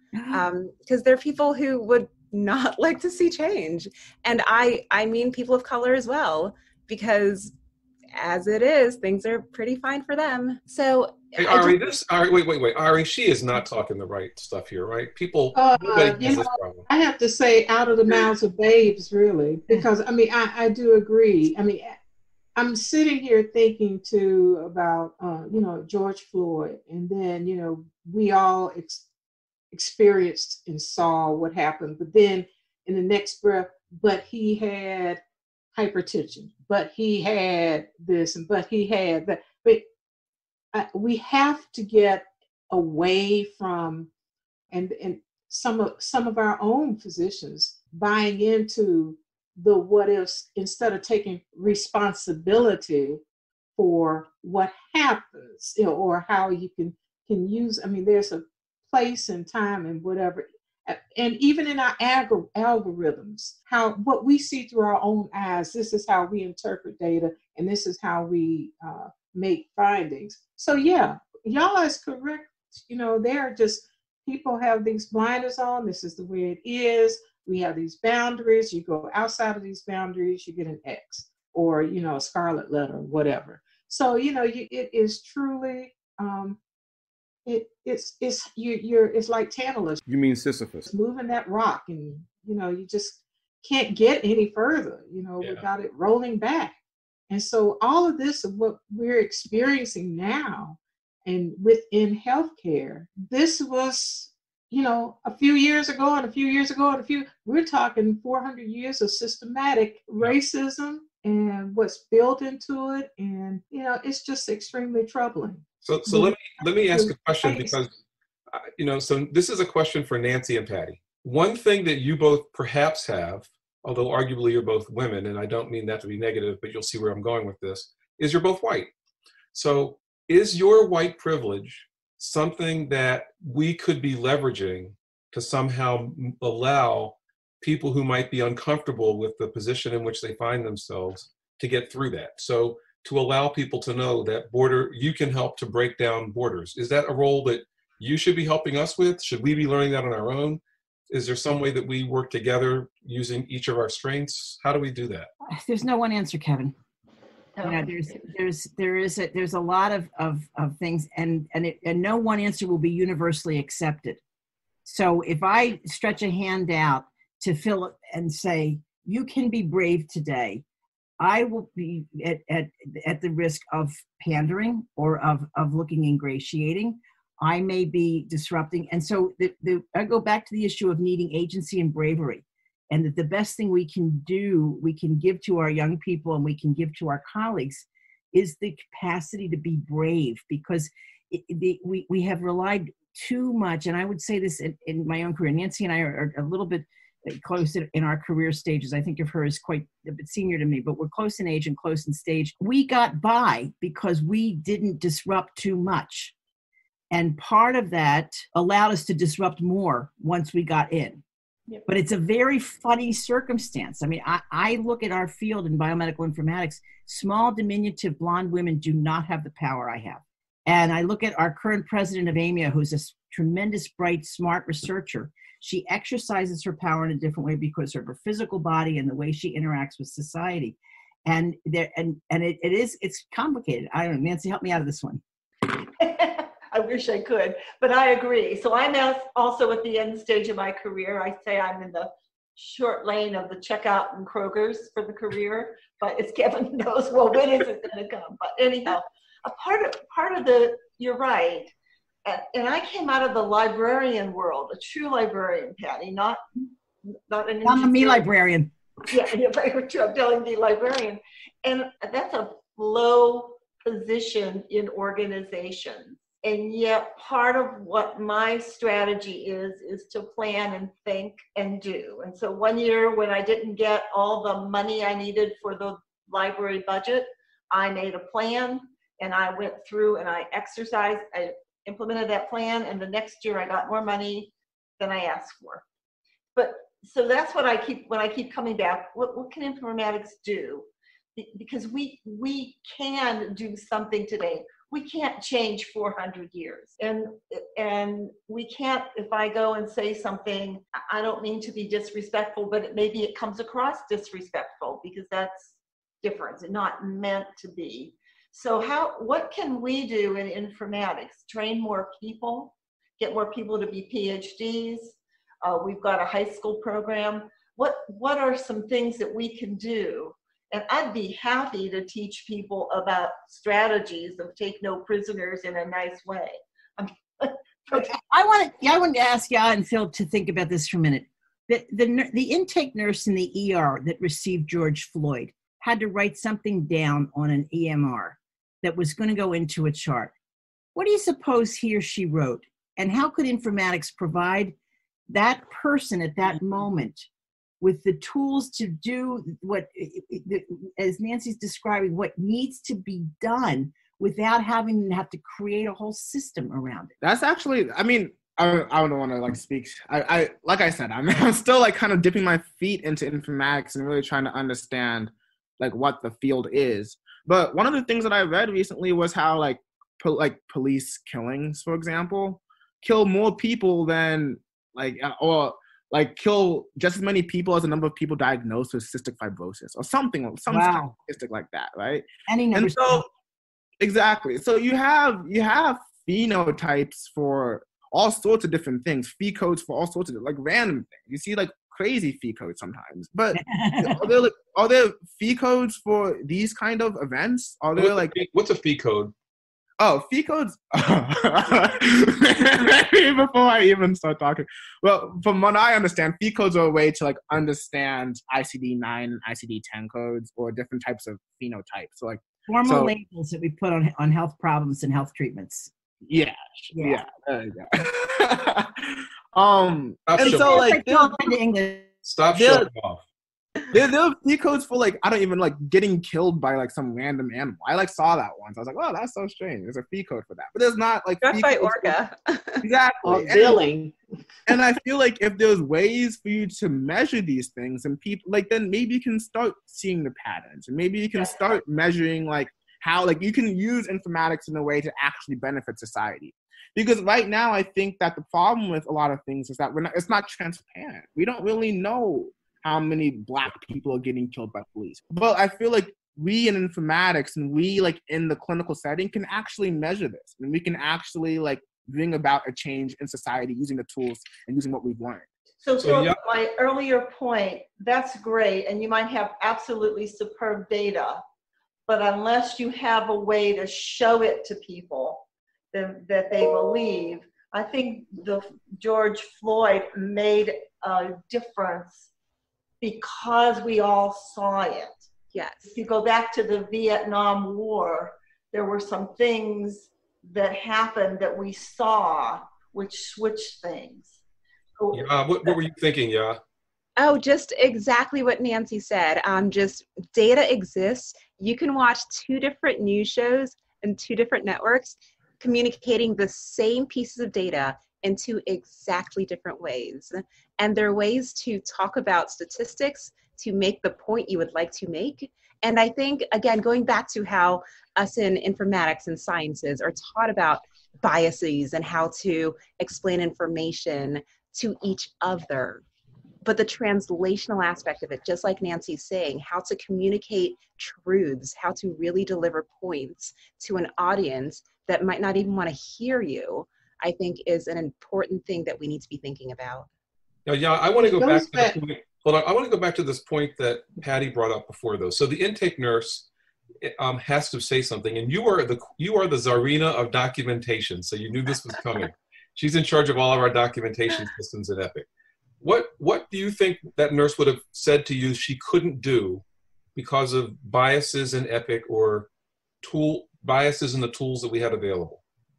Um, because there are people who would not like to see change. And I, I mean people of color as well, because as it is, things are pretty fine for them. So Hey, Arie, this, Arie, wait, wait, wait, Arie, she is not talking the right stuff here, right? People, Uh, nobody you has know, this problem. I have to say, out of the mouths of babes, really, because I mean, I, I do agree. I mean, I'm sitting here thinking too about, uh, you know, George Floyd, and then, you know, we all ex- experienced and saw what happened, but then in the next breath, but he had hypertension, but he had this, and but he had that. But uh, we have to get away from, and and some of some of our own physicians buying into the what ifs instead of taking responsibility for what happens, you know, or how you can can use. I mean, there's a place and time and whatever, and even in our algor- algorithms, how what we see through our own eyes, this is how we interpret data, and this is how we uh, make findings. So yeah, y'all is correct. You know, they're just, people have these blinders on. This is the way it is. We have these boundaries. You go outside of these boundaries, you get an X, or, you know, a scarlet letter, whatever. So, you know, you, it is truly, um, it it's it's you you're it's like Tantalus. You mean Sisyphus? Moving that rock, and you know, you just can't get any further, you know, Yeah. without it rolling back. And so all of this of what we're experiencing now and within healthcare. This was, you know, a few years ago and a few years ago and a few, we're talking four hundred years of systematic racism and what's built into it. And, you know, it's just extremely troubling. So, so let me, let me ask a question because, uh, you know, so this is a question for Nancy and Patty. One thing that you both perhaps have, although arguably you're both women, and I don't mean that to be negative, but you'll see where I'm going with this, is you're both white. So is your white privilege something that we could be leveraging to somehow allow people who might be uncomfortable with the position in which they find themselves to get through that? So to allow people to know that border, you can help to break down borders. Is that a role that you should be helping us with? Should we be learning that on our own? Is there some way that we work together using each of our strengths? How do we do that? There's no one answer, Kevin. You know, there's there's there is a, there's a lot of of, of things, and and it, and no one answer will be universally accepted. So if I stretch a hand out to Philip and say, you can be brave today, I will be at at, at the risk of pandering or of of looking ingratiating. I may be disrupting. And so the, the, I go back to the issue of needing agency and bravery, and that the best thing we can do, we can give to our young people and we can give to our colleagues is the capacity to be brave, because it, the, we, we have relied too much. And I would say this in, in my own career. Nancy and I are, are a little bit close in our career stages. I think of her as quite a bit senior to me, but we're close in age and close in stage. We got by because we didn't disrupt too much. And part of that allowed us to disrupt more once we got in. Yep. But it's a very funny circumstance. I mean, I, I look at our field in biomedical informatics, small, diminutive, blonde women do not have the power I have. And I look at our current president of A M I A, who's a tremendous, bright, smart researcher. She exercises her power in a different way because of her physical body and the way she interacts with society. And there, and, and it, it is, it's complicated. I don't know, Nancy, help me out of this one. I wish I could, but I agree. So I'm also at the end stage of my career. I say I'm in the short lane of the checkout and Kroger's for the career, but as Kevin knows, well, when is it going to come? But anyhow, a part of part of the, you're right. And, and I came out of the librarian world, a true librarian, Patty, not not an. I'm a me librarian. Yeah, yeah, very true. I'm telling the librarian, and that's a low position in organizations. And yet part of what my strategy is, is to plan and think and do. And so one year when I didn't get all the money I needed for the library budget, I made a plan and I went through and I exercised, I implemented that plan, and the next year I got more money than I asked for. But so that's what I keep, when I keep coming back, what, what can informatics do? Because we, we can do something today. We can't change four hundred years. And, and we can't, if I go and say something, I don't mean to be disrespectful, but it, maybe it comes across disrespectful because that's different and not meant to be. So how, what can we do in informatics? Train more people, get more people to be P H Ds. Uh, we've got a high school program. What, what are some things that we can do? And I'd be happy to teach people about strategies of take no prisoners in a nice way. I want to, yeah, I wanted to ask Yaa and Phil to think about this for a minute. The, the, the intake nurse in the E R that received George Floyd had to write something down on an E M R that was going to go into a chart. What do you suppose he or she wrote? And how could informatics provide that person at that moment with the tools to do what, as Nancy's describing, what needs to be done without having to have to create a whole system around it? That's actually, I mean, I, I don't want to like speak. I, I like I said, I'm, I'm still like kind of dipping my feet into informatics and really trying to understand like what the field is. But one of the things that I read recently was how like po- like police killings, for example, kill more people than like or like kill just as many people as the number of people diagnosed with cystic fibrosis or something, some wow. kind of statistic like that, right? Any number. And so, exactly. So you have you have phenotypes for all sorts of different things, fee codes for all sorts of like random things. You see like crazy fee codes sometimes, but are there like, are there fee codes for these kind of events? Are there what's like a fee, what's a fee code? Oh, fee codes. Before I even start talking, well, from what I understand, fee codes are a way to like understand I C D nine and I C D ten codes or different types of phenotypes. So like Formal so, labels that we put on on health problems and health treatments. Yeah, Yeah. yeah. There you go. um, Stop and showing so off. like there, into English. Stop there- showing off. there, there are fee codes for like I don't even like getting killed by like some random animal. I like saw that once. I was like, oh, that's so strange. There's a fee code for that, but there's not like Struck fee by codes for- orca. exactly. Or And- billing. And I feel like if there's ways for you to measure these things and people like then maybe you can start seeing the patterns and maybe you can start measuring like how like you can use informatics in a way to actually benefit society. Because right now I think that the problem with a lot of things is that we're not it's not transparent. We don't really know how many black people are getting killed by police. But I feel like we in informatics and we like in the clinical setting can actually measure this. And we can actually like bring about a change in society using the tools and using what we've learned. So, So, Phil, yeah. my earlier point, that's great, and you might have absolutely superb data, but unless you have a way to show it to people that, that they believe, I think the George Floyd made a difference because we all saw it. Yes. If you go back to the Vietnam War, there were some things that happened that we saw which switched things. Yeah, what, what were you thinking, Yeah? Oh, just exactly what Nancy said. Um, just data exists. You can watch two different news shows and two different networks communicating the same pieces of data in two exactly different ways. And there are ways to talk about statistics to make the point you would like to make. And I think, again, going back to how us in informatics and sciences are taught about biases and how to explain information to each other. But the translational aspect of it, just like Nancy's saying, how to communicate truths, how to really deliver points to an audience that might not even want to hear you, I think is an important thing that we need to be thinking about. Yeah, yeah. I want to go Goes back to back- the point. Hold on. I want to go back to this point that Patty brought up before, though. So the intake nurse um, has to say something, and you are the you are the czarina of documentation. So you knew this was coming. She's in charge of all of our documentation systems at Epic. What what do you think that nurse would have said to you she couldn't do because of biases in Epic or tool biases in the tools that we had available?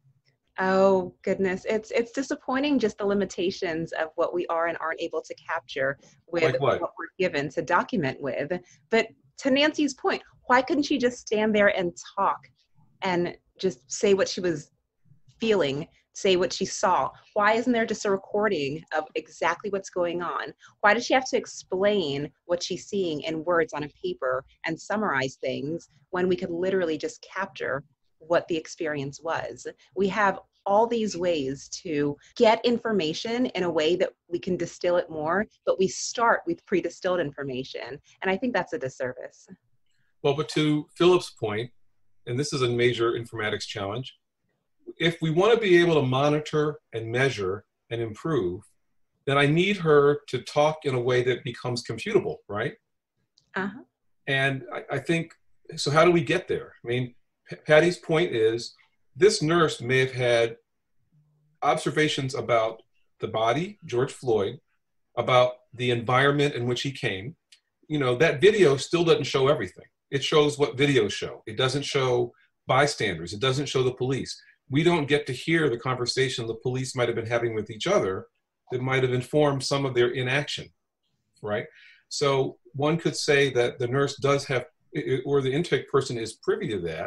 Oh goodness, it's it's disappointing just the limitations of what we are and aren't able to capture with Like what? what we're given to document with. But to Nancy's point, why couldn't she just stand there and talk and just say what she was feeling, say what she saw? Why isn't there just a recording of exactly what's going on? Why does she have to explain what she's seeing in words on a paper and summarize things when we could literally just capture what the experience was? We have all these ways to get information in a way that we can distill it more, but we start with pre-distilled information. And I think that's a disservice. Well, but to Philip's point, and this is a major informatics challenge, if we want to be able to monitor and measure and improve, then I need her to talk in a way that becomes computable, right? Uh-huh. And I, I think, so how do we get there? I mean, P- Patty's point is, this nurse may have had observations about the body, George Floyd, about the environment in which he came. You know, that video still doesn't show everything. It shows what videos show. It doesn't show bystanders. It doesn't show the police. We don't get to hear the conversation the police might have been having with each other that might have informed some of their inaction, right? So one could say that the nurse does have, or the intake person is privy to that.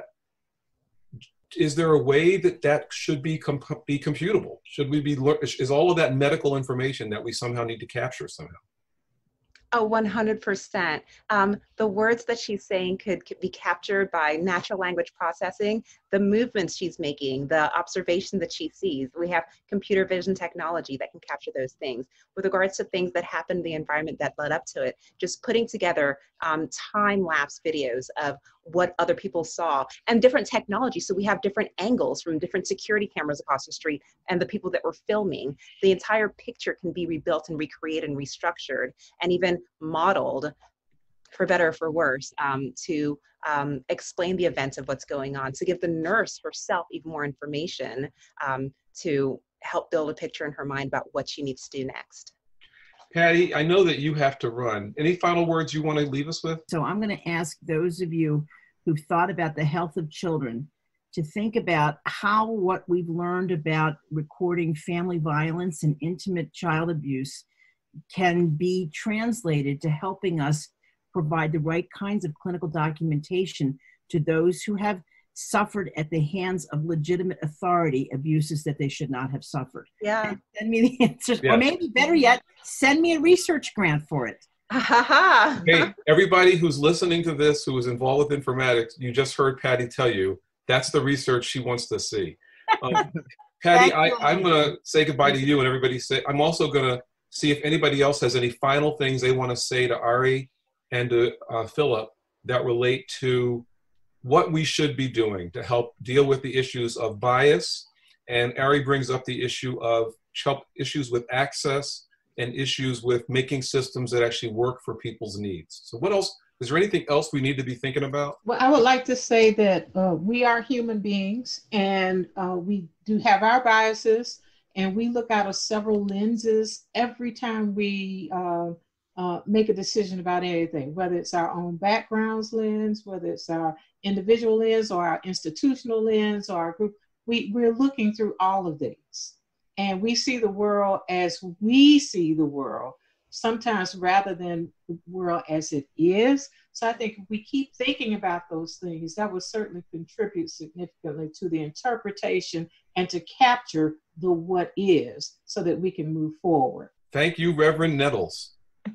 Is there a way that that should be com- be computable? Should we be, is all of that medical information that we somehow need to capture somehow? Oh, one hundred percent. Um, the words that she's saying could, could be captured by natural language processing, the movements she's making, the observation that she sees. We have computer vision technology that can capture those things. With regards to things that happened in the environment that led up to it, just putting together um, time-lapse videos of what other people saw and different technology. So we have different angles from different security cameras across the street and the people that were filming. The entire picture can be rebuilt and recreated and restructured and even modeled for better or for worse, um, to um, explain the events of what's going on, to give the nurse herself even more information um, to help build a picture in her mind about what she needs to do next. Patty, I know that you have to run. Any final words you want to leave us with? So I'm going to ask those of you who've thought about the health of children to think about how what we've learned about recording family violence and intimate child abuse can be translated to helping us provide the right kinds of clinical documentation to those who have suffered at the hands of legitimate authority abuses that they should not have suffered. Yeah. And send me the answers, Yeah. or maybe better yet, send me a research grant for it. Hey, everybody who's listening to this who is involved with informatics, you just heard Patty tell you that's the research she wants to see. Um, Patty, I, I'm going to say goodbye to you and everybody. Say I'm also going to see if anybody else has any final things they want to say to Arie and to uh, Philip that relate to what we should be doing to help deal with the issues of bias. And Arie brings up the issue of issues with access and issues with making systems that actually work for people's needs. So what else, is there anything else we need to be thinking about? Well, I would like to say that uh, we are human beings, and uh, we do have our biases, and we look out of several lenses every time we uh, uh, make a decision about anything, whether it's our own backgrounds lens, whether it's our individual lens or our institutional lens or our group. We, we're looking through all of these, and we see the world as we see the world, sometimes rather than the world as it is. So I think if we keep thinking about those things, that will certainly contribute significantly to the interpretation and to capture the what is so that we can move forward. Thank you, Reverend Nettles.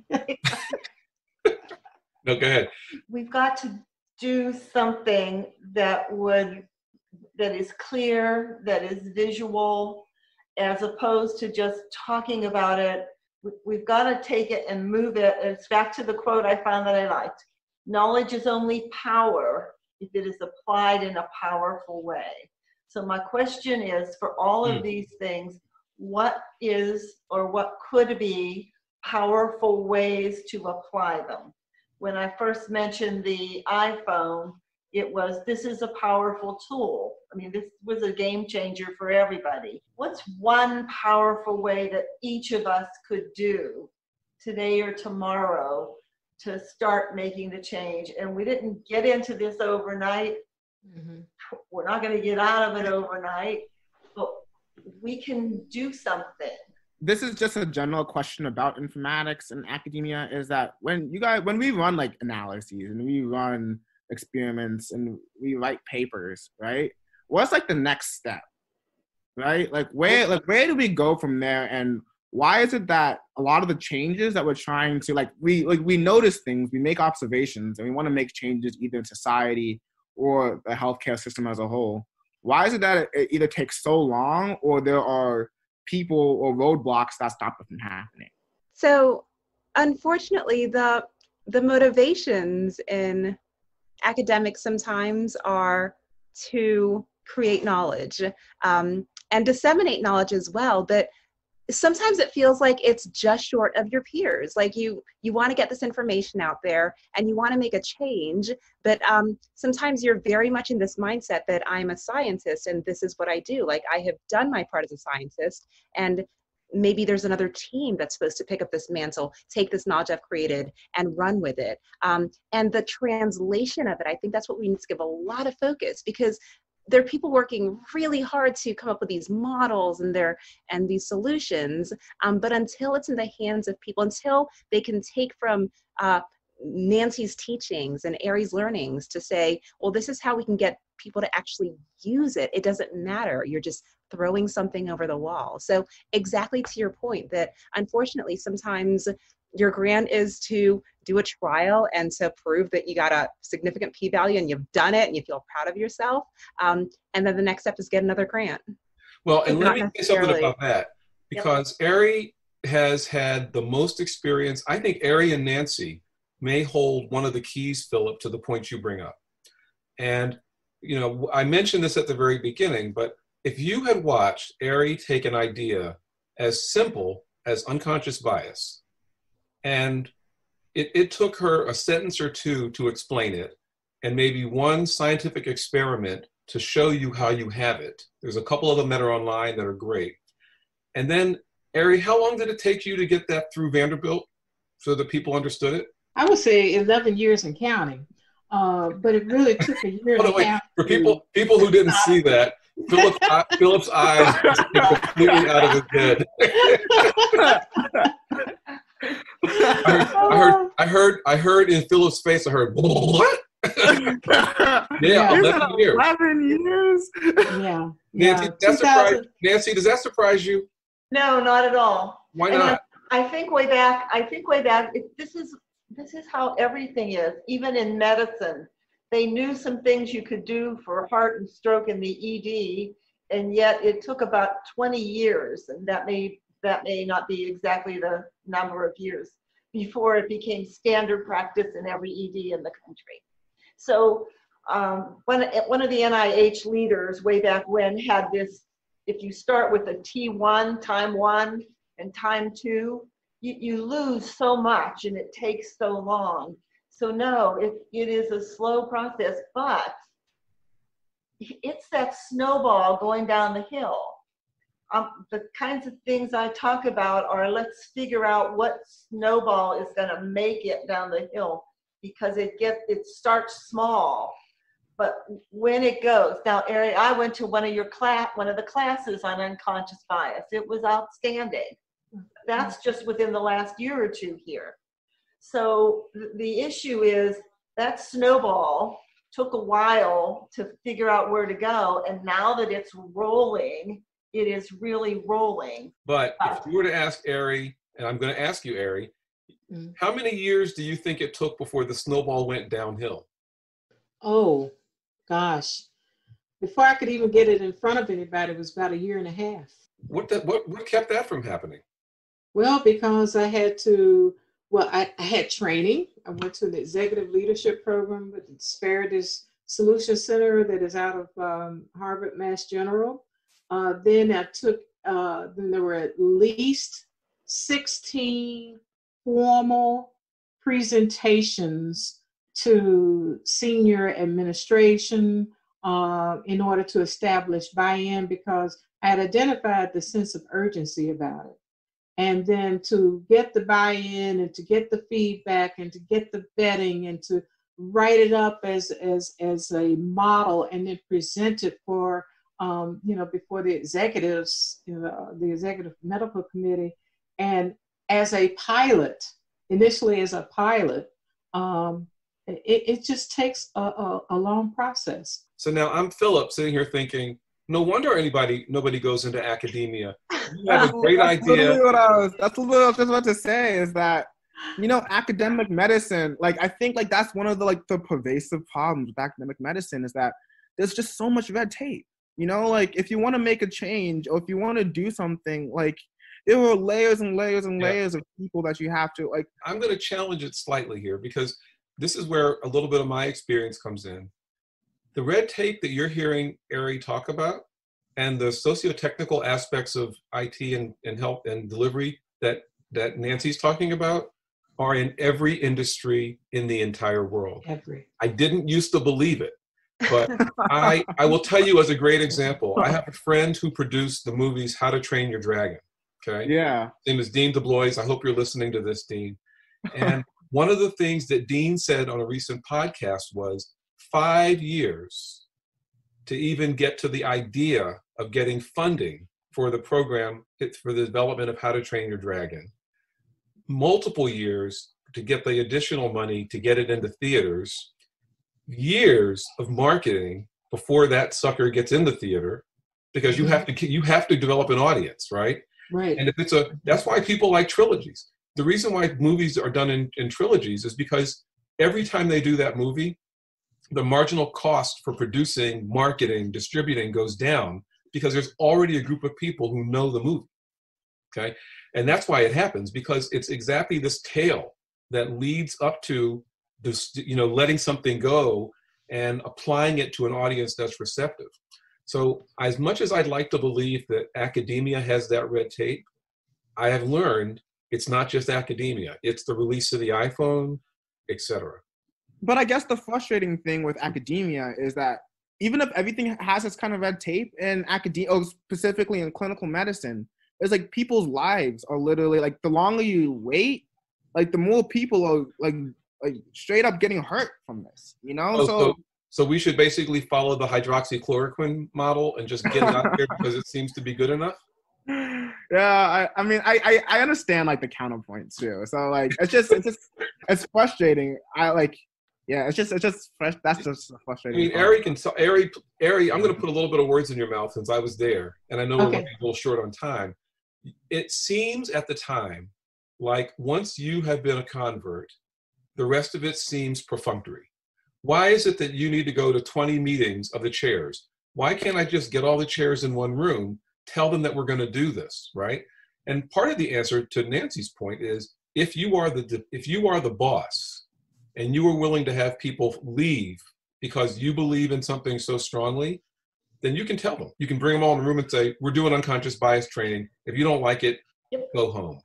No, go ahead. We've got to do something that would, that is clear, that is visual, as opposed to just talking about it. We've got to take it and move it. It's back to the quote I found that I liked. Knowledge is only power if it is applied in a powerful way. So my question is, for all of mm. these things, what is or what could be powerful ways to apply them? When I first mentioned the iPhone, it was, this is a powerful tool. I mean, this was a game changer for everybody. What's one powerful way that each of us could do today or tomorrow to start making the change? And we didn't get into this overnight. Mm-hmm. We're not going to get out of it overnight, but we can do something. This is just a general question about informatics and academia, is that when you guys, when we run like analyses and we run experiments and we write papers, right? What's like the next step, right? Like where, like where do we go from there? And why is it that a lot of the changes that we're trying to, like we, like we notice things, we make observations, and we want to make changes either in society or the healthcare system as a whole. Why is it that it either takes so long, or there are people or roadblocks that stop it from happening? So unfortunately, the the motivations in academics sometimes are to create knowledge um, and disseminate knowledge as well, but sometimes it feels like it's just short of your peers. Like you you want to get this information out there and you want to make a change, but um, sometimes you're very much in this mindset that I'm a scientist and this is what I do. Like I have done my part as a scientist, and maybe there's another team that's supposed to pick up this mantle, take this knowledge I've created and run with it. Um, and the translation of it, I think that's what we need to give a lot of focus, because there are people working really hard to come up with these models and their and these solutions. Um, but until it's in the hands of people, until they can take from uh, Nancy's teachings and Arie's learnings to say, well, this is how we can get people to actually use it. It doesn't matter. You're just throwing something over the wall. So exactly to your point that unfortunately sometimes your grant is to do a trial and to prove that you got a significant p-value and you've done it and you feel proud of yourself. Um, and then the next step is get another grant. Well, and let me say something about that, because yep. Arie has had the most experience. I think Arie and Nancy may hold one of the keys, Philip, to the point you bring up. And, you know, I mentioned this at the very beginning, but if you had watched Arie take an idea as simple as unconscious bias and it, it took her a sentence or two to explain it, and maybe one scientific experiment to show you how you have it. There's a couple of them that are online that are great. And then, Arie, how long did it take you to get that through Vanderbilt so that people understood it? I would say eleven years and counting, uh, but it really took a year and a half. For people, people who didn't see that, Philip's, Philip's eyes were completely out of his head. I, heard, I heard, I heard, I heard in Philip's face, I heard, what? yeah, yeah, eleven years. eleven years? Yeah. Nancy, yeah. that surprise, Nancy, does that surprise you? No, not at all. Why And not? I, I think way back, I think way back, it, this is this is how everything is, even in medicine. They knew some things you could do for heart and stroke in the E D, and yet it took about twenty years, and that may that may not be exactly the number of years, before it became standard practice in every E D in the country. So um, one, one of the N I H leaders way back when had this, if you start with a T one, time one, and time two, you, you lose so much and it takes so long. So no, it, it is a slow process, but it's that snowball going down the hill. Um, the kinds of things I talk about are, let's figure out what snowball is going to make it down the hill, because it gets it starts small, but when it goes. Now, Arie, I went to one of your class, one of the classes on unconscious bias. It was outstanding. That's just within the last year or two here. So the issue is that snowball took a while to figure out where to go, and now that it's rolling, it is really rolling. But if you were to ask Arie, and I'm going to ask you, Arie, mm-hmm. how many years do you think it took before the snowball went downhill? Oh, gosh. Before I could even get it in front of anybody, it was about a year and a half. What that, what, what kept that from happening? Well, because I had to, well, I, I had training. I went to the executive leadership program with the Disparities Solution Center that is out of um, Harvard Mass General. Uh, then I took, uh, then there were at least sixteen formal presentations to senior administration uh, in order to establish buy-in, because I had identified the sense of urgency about it. And then to get the buy-in and to get the feedback and to get the vetting and to write it up as, as, as a model and then present it for Um, you know, before the executives, you know, the executive medical committee, and as a pilot, initially as a pilot, um, it, it just takes a, a, a long process. So now I'm Philip sitting here thinking, no wonder anybody, nobody goes into academia. You have a great that's idea. Literally what I was, that's what I was just about to say, is that, you know, academic medicine, like, I think like that's one of the, like the pervasive problems with academic medicine, is that there's just so much red tape. You know, like if you want to make a change or if you want to do something, like there were layers and layers and layers yeah. of people that you have to like. I'm going to challenge it slightly here, because this is where a little bit of my experience comes in. The red tape that you're hearing Arie talk about and the socio-technical aspects of I T and, and help and delivery that, that Nancy's talking about are in every industry in the entire world. Every. I didn't used to believe it. But I, I will tell you as a great example, I have a friend who produced the movies How to Train Your Dragon. Okay. Yeah. His name is Dean DeBlois. I hope you're listening to this, Dean. And one of the things that Dean said on a recent podcast was five years to even get to the idea of getting funding for the program for the development of How to Train Your Dragon. Multiple years to get the additional money to get it into theaters. Years of marketing before that sucker gets in the theater, because you have to you have to develop an audience, right? Right. And if it's a that's why people like trilogies. The reason why movies are done in, in trilogies is because every time they do that movie, the marginal cost for producing, marketing, distributing goes down, because there's already a group of people who know the movie. Okay, and that's why it happens, because it's exactly this tail that leads up to this, you know, letting something go and applying it to an audience that's receptive. So as much as I'd like to believe that academia has that red tape, I have learned It's not just academia. It's the release of the iPhone, et cetera. But I guess the frustrating thing with academia is that even if everything has this kind of red tape in academia, oh, specifically in clinical medicine, it's like people's lives are literally like the longer you wait, like the more people are like like straight up getting hurt from this, you know? Oh, so, so so we should basically follow the hydroxychloroquine model and just get it out there because it seems to be good enough? Yeah, I, I mean, I, I, I understand like the counterpoint too. So like, it's just, it's just, it's frustrating. I like, yeah, it's just, it's just fresh. That's just I frustrating. mean, Arie can tell, Arie, Arie, I'm going to put a little bit of words in your mouth since I was there, and I know we're Okay. running a little short on time. It seems at the time like once you have been a convert, the rest of it seems perfunctory. Why is it that you need to go to twenty meetings of the chairs? Why can't I just get all the chairs in one room, tell them that we're going to do this, right? And part of the answer to Nancy's point is if you are the if you are the boss and you are willing to have people leave because you believe in something so strongly, then you can tell them. You can bring them all in the room and say, we're doing unconscious bias training. If you don't like it, go home.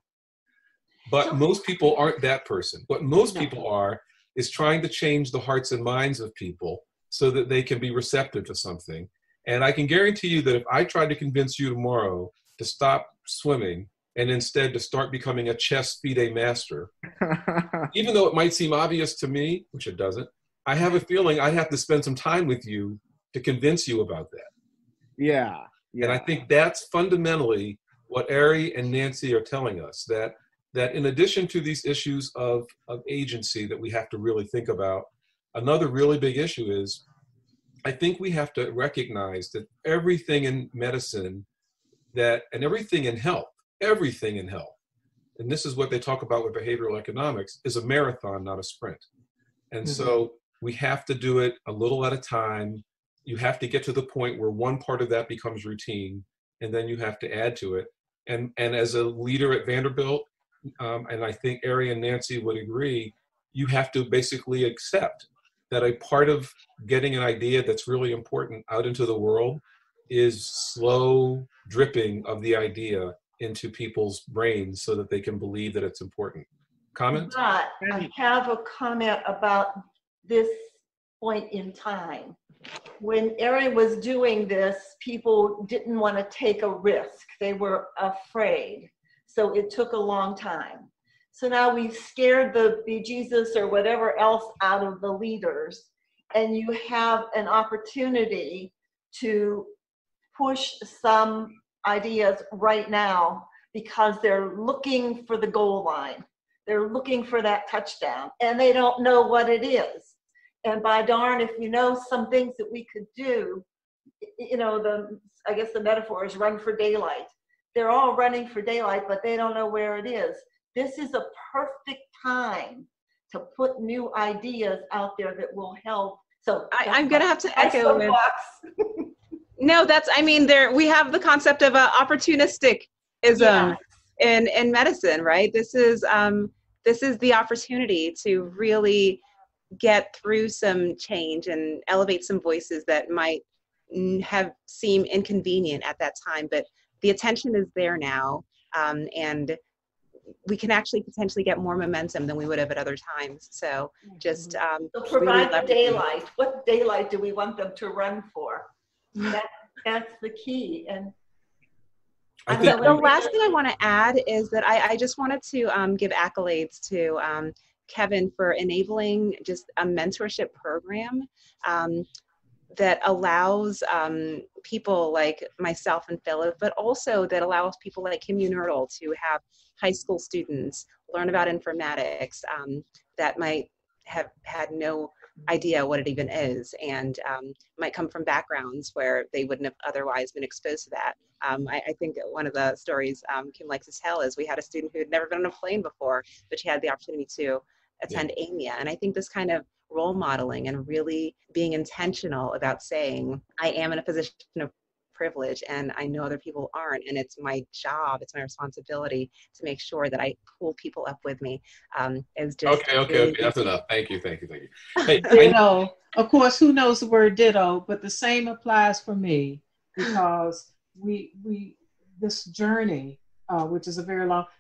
But most people aren't that person. What most people are is trying to change the hearts and minds of people so that they can be receptive to something. And I can guarantee you that if I tried to convince you tomorrow to stop swimming and instead to start becoming a chess FIDE master, even though it might seem obvious to me, which it doesn't, I have a feeling I'd have to spend some time with you to convince you about that. Yeah, yeah. And I think that's fundamentally what Arie and Nancy are telling us, that that in addition to these issues of, of agency that we have to really think about, another really big issue is I think we have to recognize that everything in medicine that and everything in health, everything in health, and this is what they talk about with behavioral economics, is a marathon, not a sprint. And mm-hmm. so we have to do it a little at a time. You have to get to the point where one part of that becomes routine, and then you have to add to it. And, and as a leader at Vanderbilt, um, and I think Arie and Nancy would agree, you have to basically accept that a part of getting an idea that's really important out into the world is slow dripping of the idea into people's brains so that they can believe that it's important. Comment? But I have a comment about this point in time. When Arie was doing this, people didn't want to take a risk. They were afraid. So it took a long time. So now we've scared the bejesus or whatever else out of the leaders, and you have an opportunity to push some ideas right now because they're looking for the goal line. They're looking for that touchdown, and they don't know what it is. And by darn, if you know some things that we could do, you know, the I guess the metaphor is run for daylight. They're all running for daylight, but they don't know where it is. This is a perfect time to put new ideas out there that will help. So I, I'm going to have to echo with, box. No, that's, I mean, there, we have the concept of uh, opportunistic-ism yeah. in, in medicine, right? This is, um, this is the opportunity to really get through some change and elevate some voices that might have seemed inconvenient at that time, but the attention is there now, um, and we can actually potentially get more momentum than we would have at other times. So just um, so provide really the daylight. What daylight do we want them to run for? That, that's the key. And I the, the last thing I want to add is that I, I just wanted to um, give accolades to um, Kevin for enabling just a mentorship program um, that allows um, people like myself and Philip, but also that allows people like Kim Unerdal to have high school students learn about informatics um, that might have had no idea what it even is, and um, might come from backgrounds where they wouldn't have otherwise been exposed to that. Um, I, I think one of the stories um, Kim likes to tell is we had a student who had never been on a plane before, but she had the opportunity to attend yeah. A M I A. And I think this kind of role modeling and really being intentional about saying, I am in a position of privilege and I know other people aren't, and it's my job, it's my responsibility to make sure that I pull people up with me, um, is just okay okay really okay that's enough. Thank you thank you thank you hey, ditto. Of course, who knows the word ditto, but the same applies for me, because we we this journey uh, which is a very long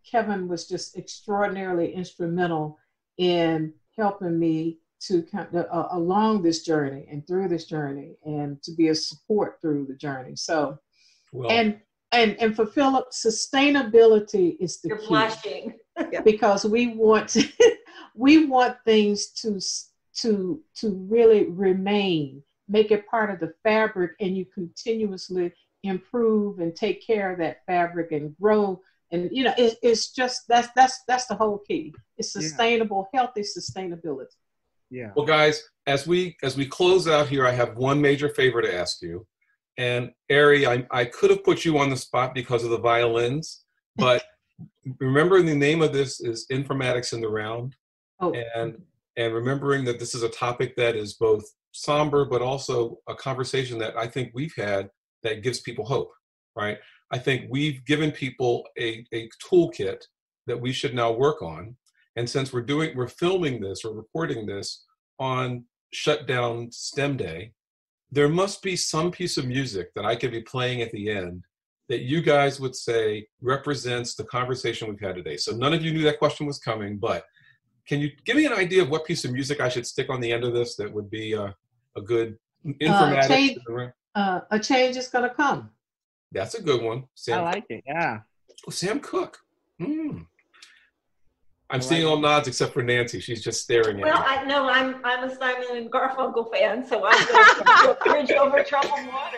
Kevin was just extraordinarily instrumental in helping me to kind of, uh, along this journey and through this journey, and to be a support through the journey. So, well, and and and for Philip, sustainability is the You're key. blushing. Because we want to, we want things to to to really remain, make it part of the fabric, and you continuously improve and take care of that fabric and grow. And you know, it, it's just that's that's that's the whole key. It's sustainable, yeah. healthy sustainability. Yeah. Well, guys, as we as we close out here, I have one major favor to ask you. And Arie, I I could have put you on the spot because of the violins, but remember the name of this is Informatics in the Round. Oh. And and remembering that this is a topic that is both somber, but also a conversation that I think we've had that gives people hope, right? I think we've given people a, a toolkit that we should now work on. And since we're doing, we're filming this or recording this on Shutdown STEM Day, there must be some piece of music that I could be playing at the end that you guys would say represents the conversation we've had today. So none of you knew that question was coming, but can you give me an idea of what piece of music I should stick on the end of this that would be uh, a good informatics? Uh, change, uh, a change is gonna come. That's a good one. Sam, I like it, yeah. Oh, Sam Cooke. Mm. I'm I seeing like all nods except for Nancy. She's just staring at Well, me. I know I'm I'm a Simon and Garfunkel fan, so I'm going to bridge over troubled water.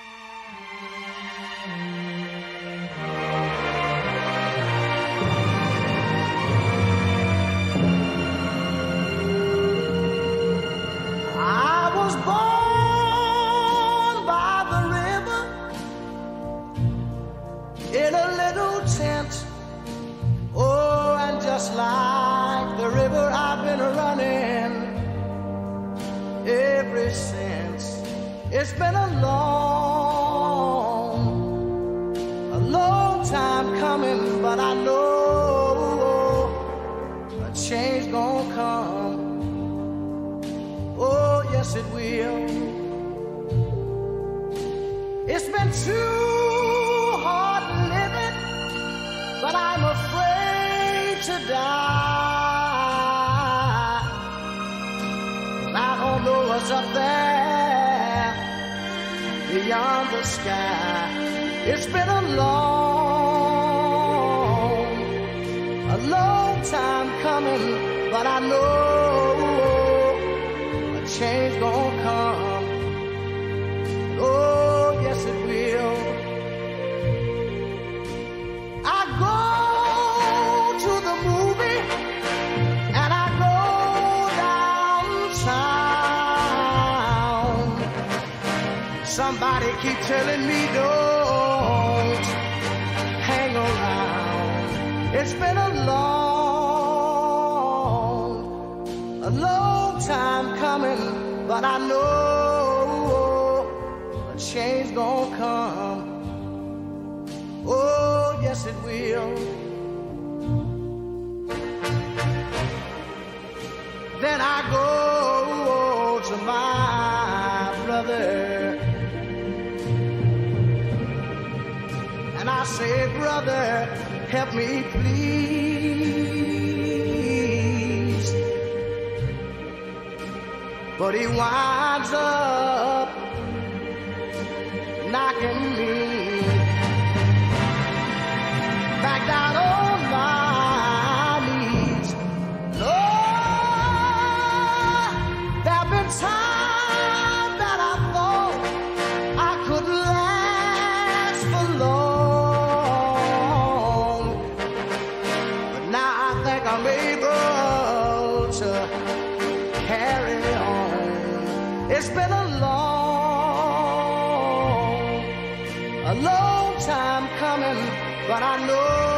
I was born by the river in a little tent. Oh, and just like the river, I've been running ever since. It's been a long, a long time coming, but I know a change gonna come. Oh, yes, it will. It's been too hard living, but I'm afraid to die. I don't know what's up there beyond the sky. It's been a long, a long time coming, but I know change gonna come. Oh, yes it will. I go to the movie and I go downtown. Somebody keep telling me don't hang around. It's been a long, a long time coming, but I know a change gonna come. Oh, yes it will. Then I go to my brother and I say, brother, help me please. But he winds up knocking me back down on my knees. Lord, there have been times that I thought I could last for long, but now I think I'm able to carry on. It's been a long, a long time coming, but I know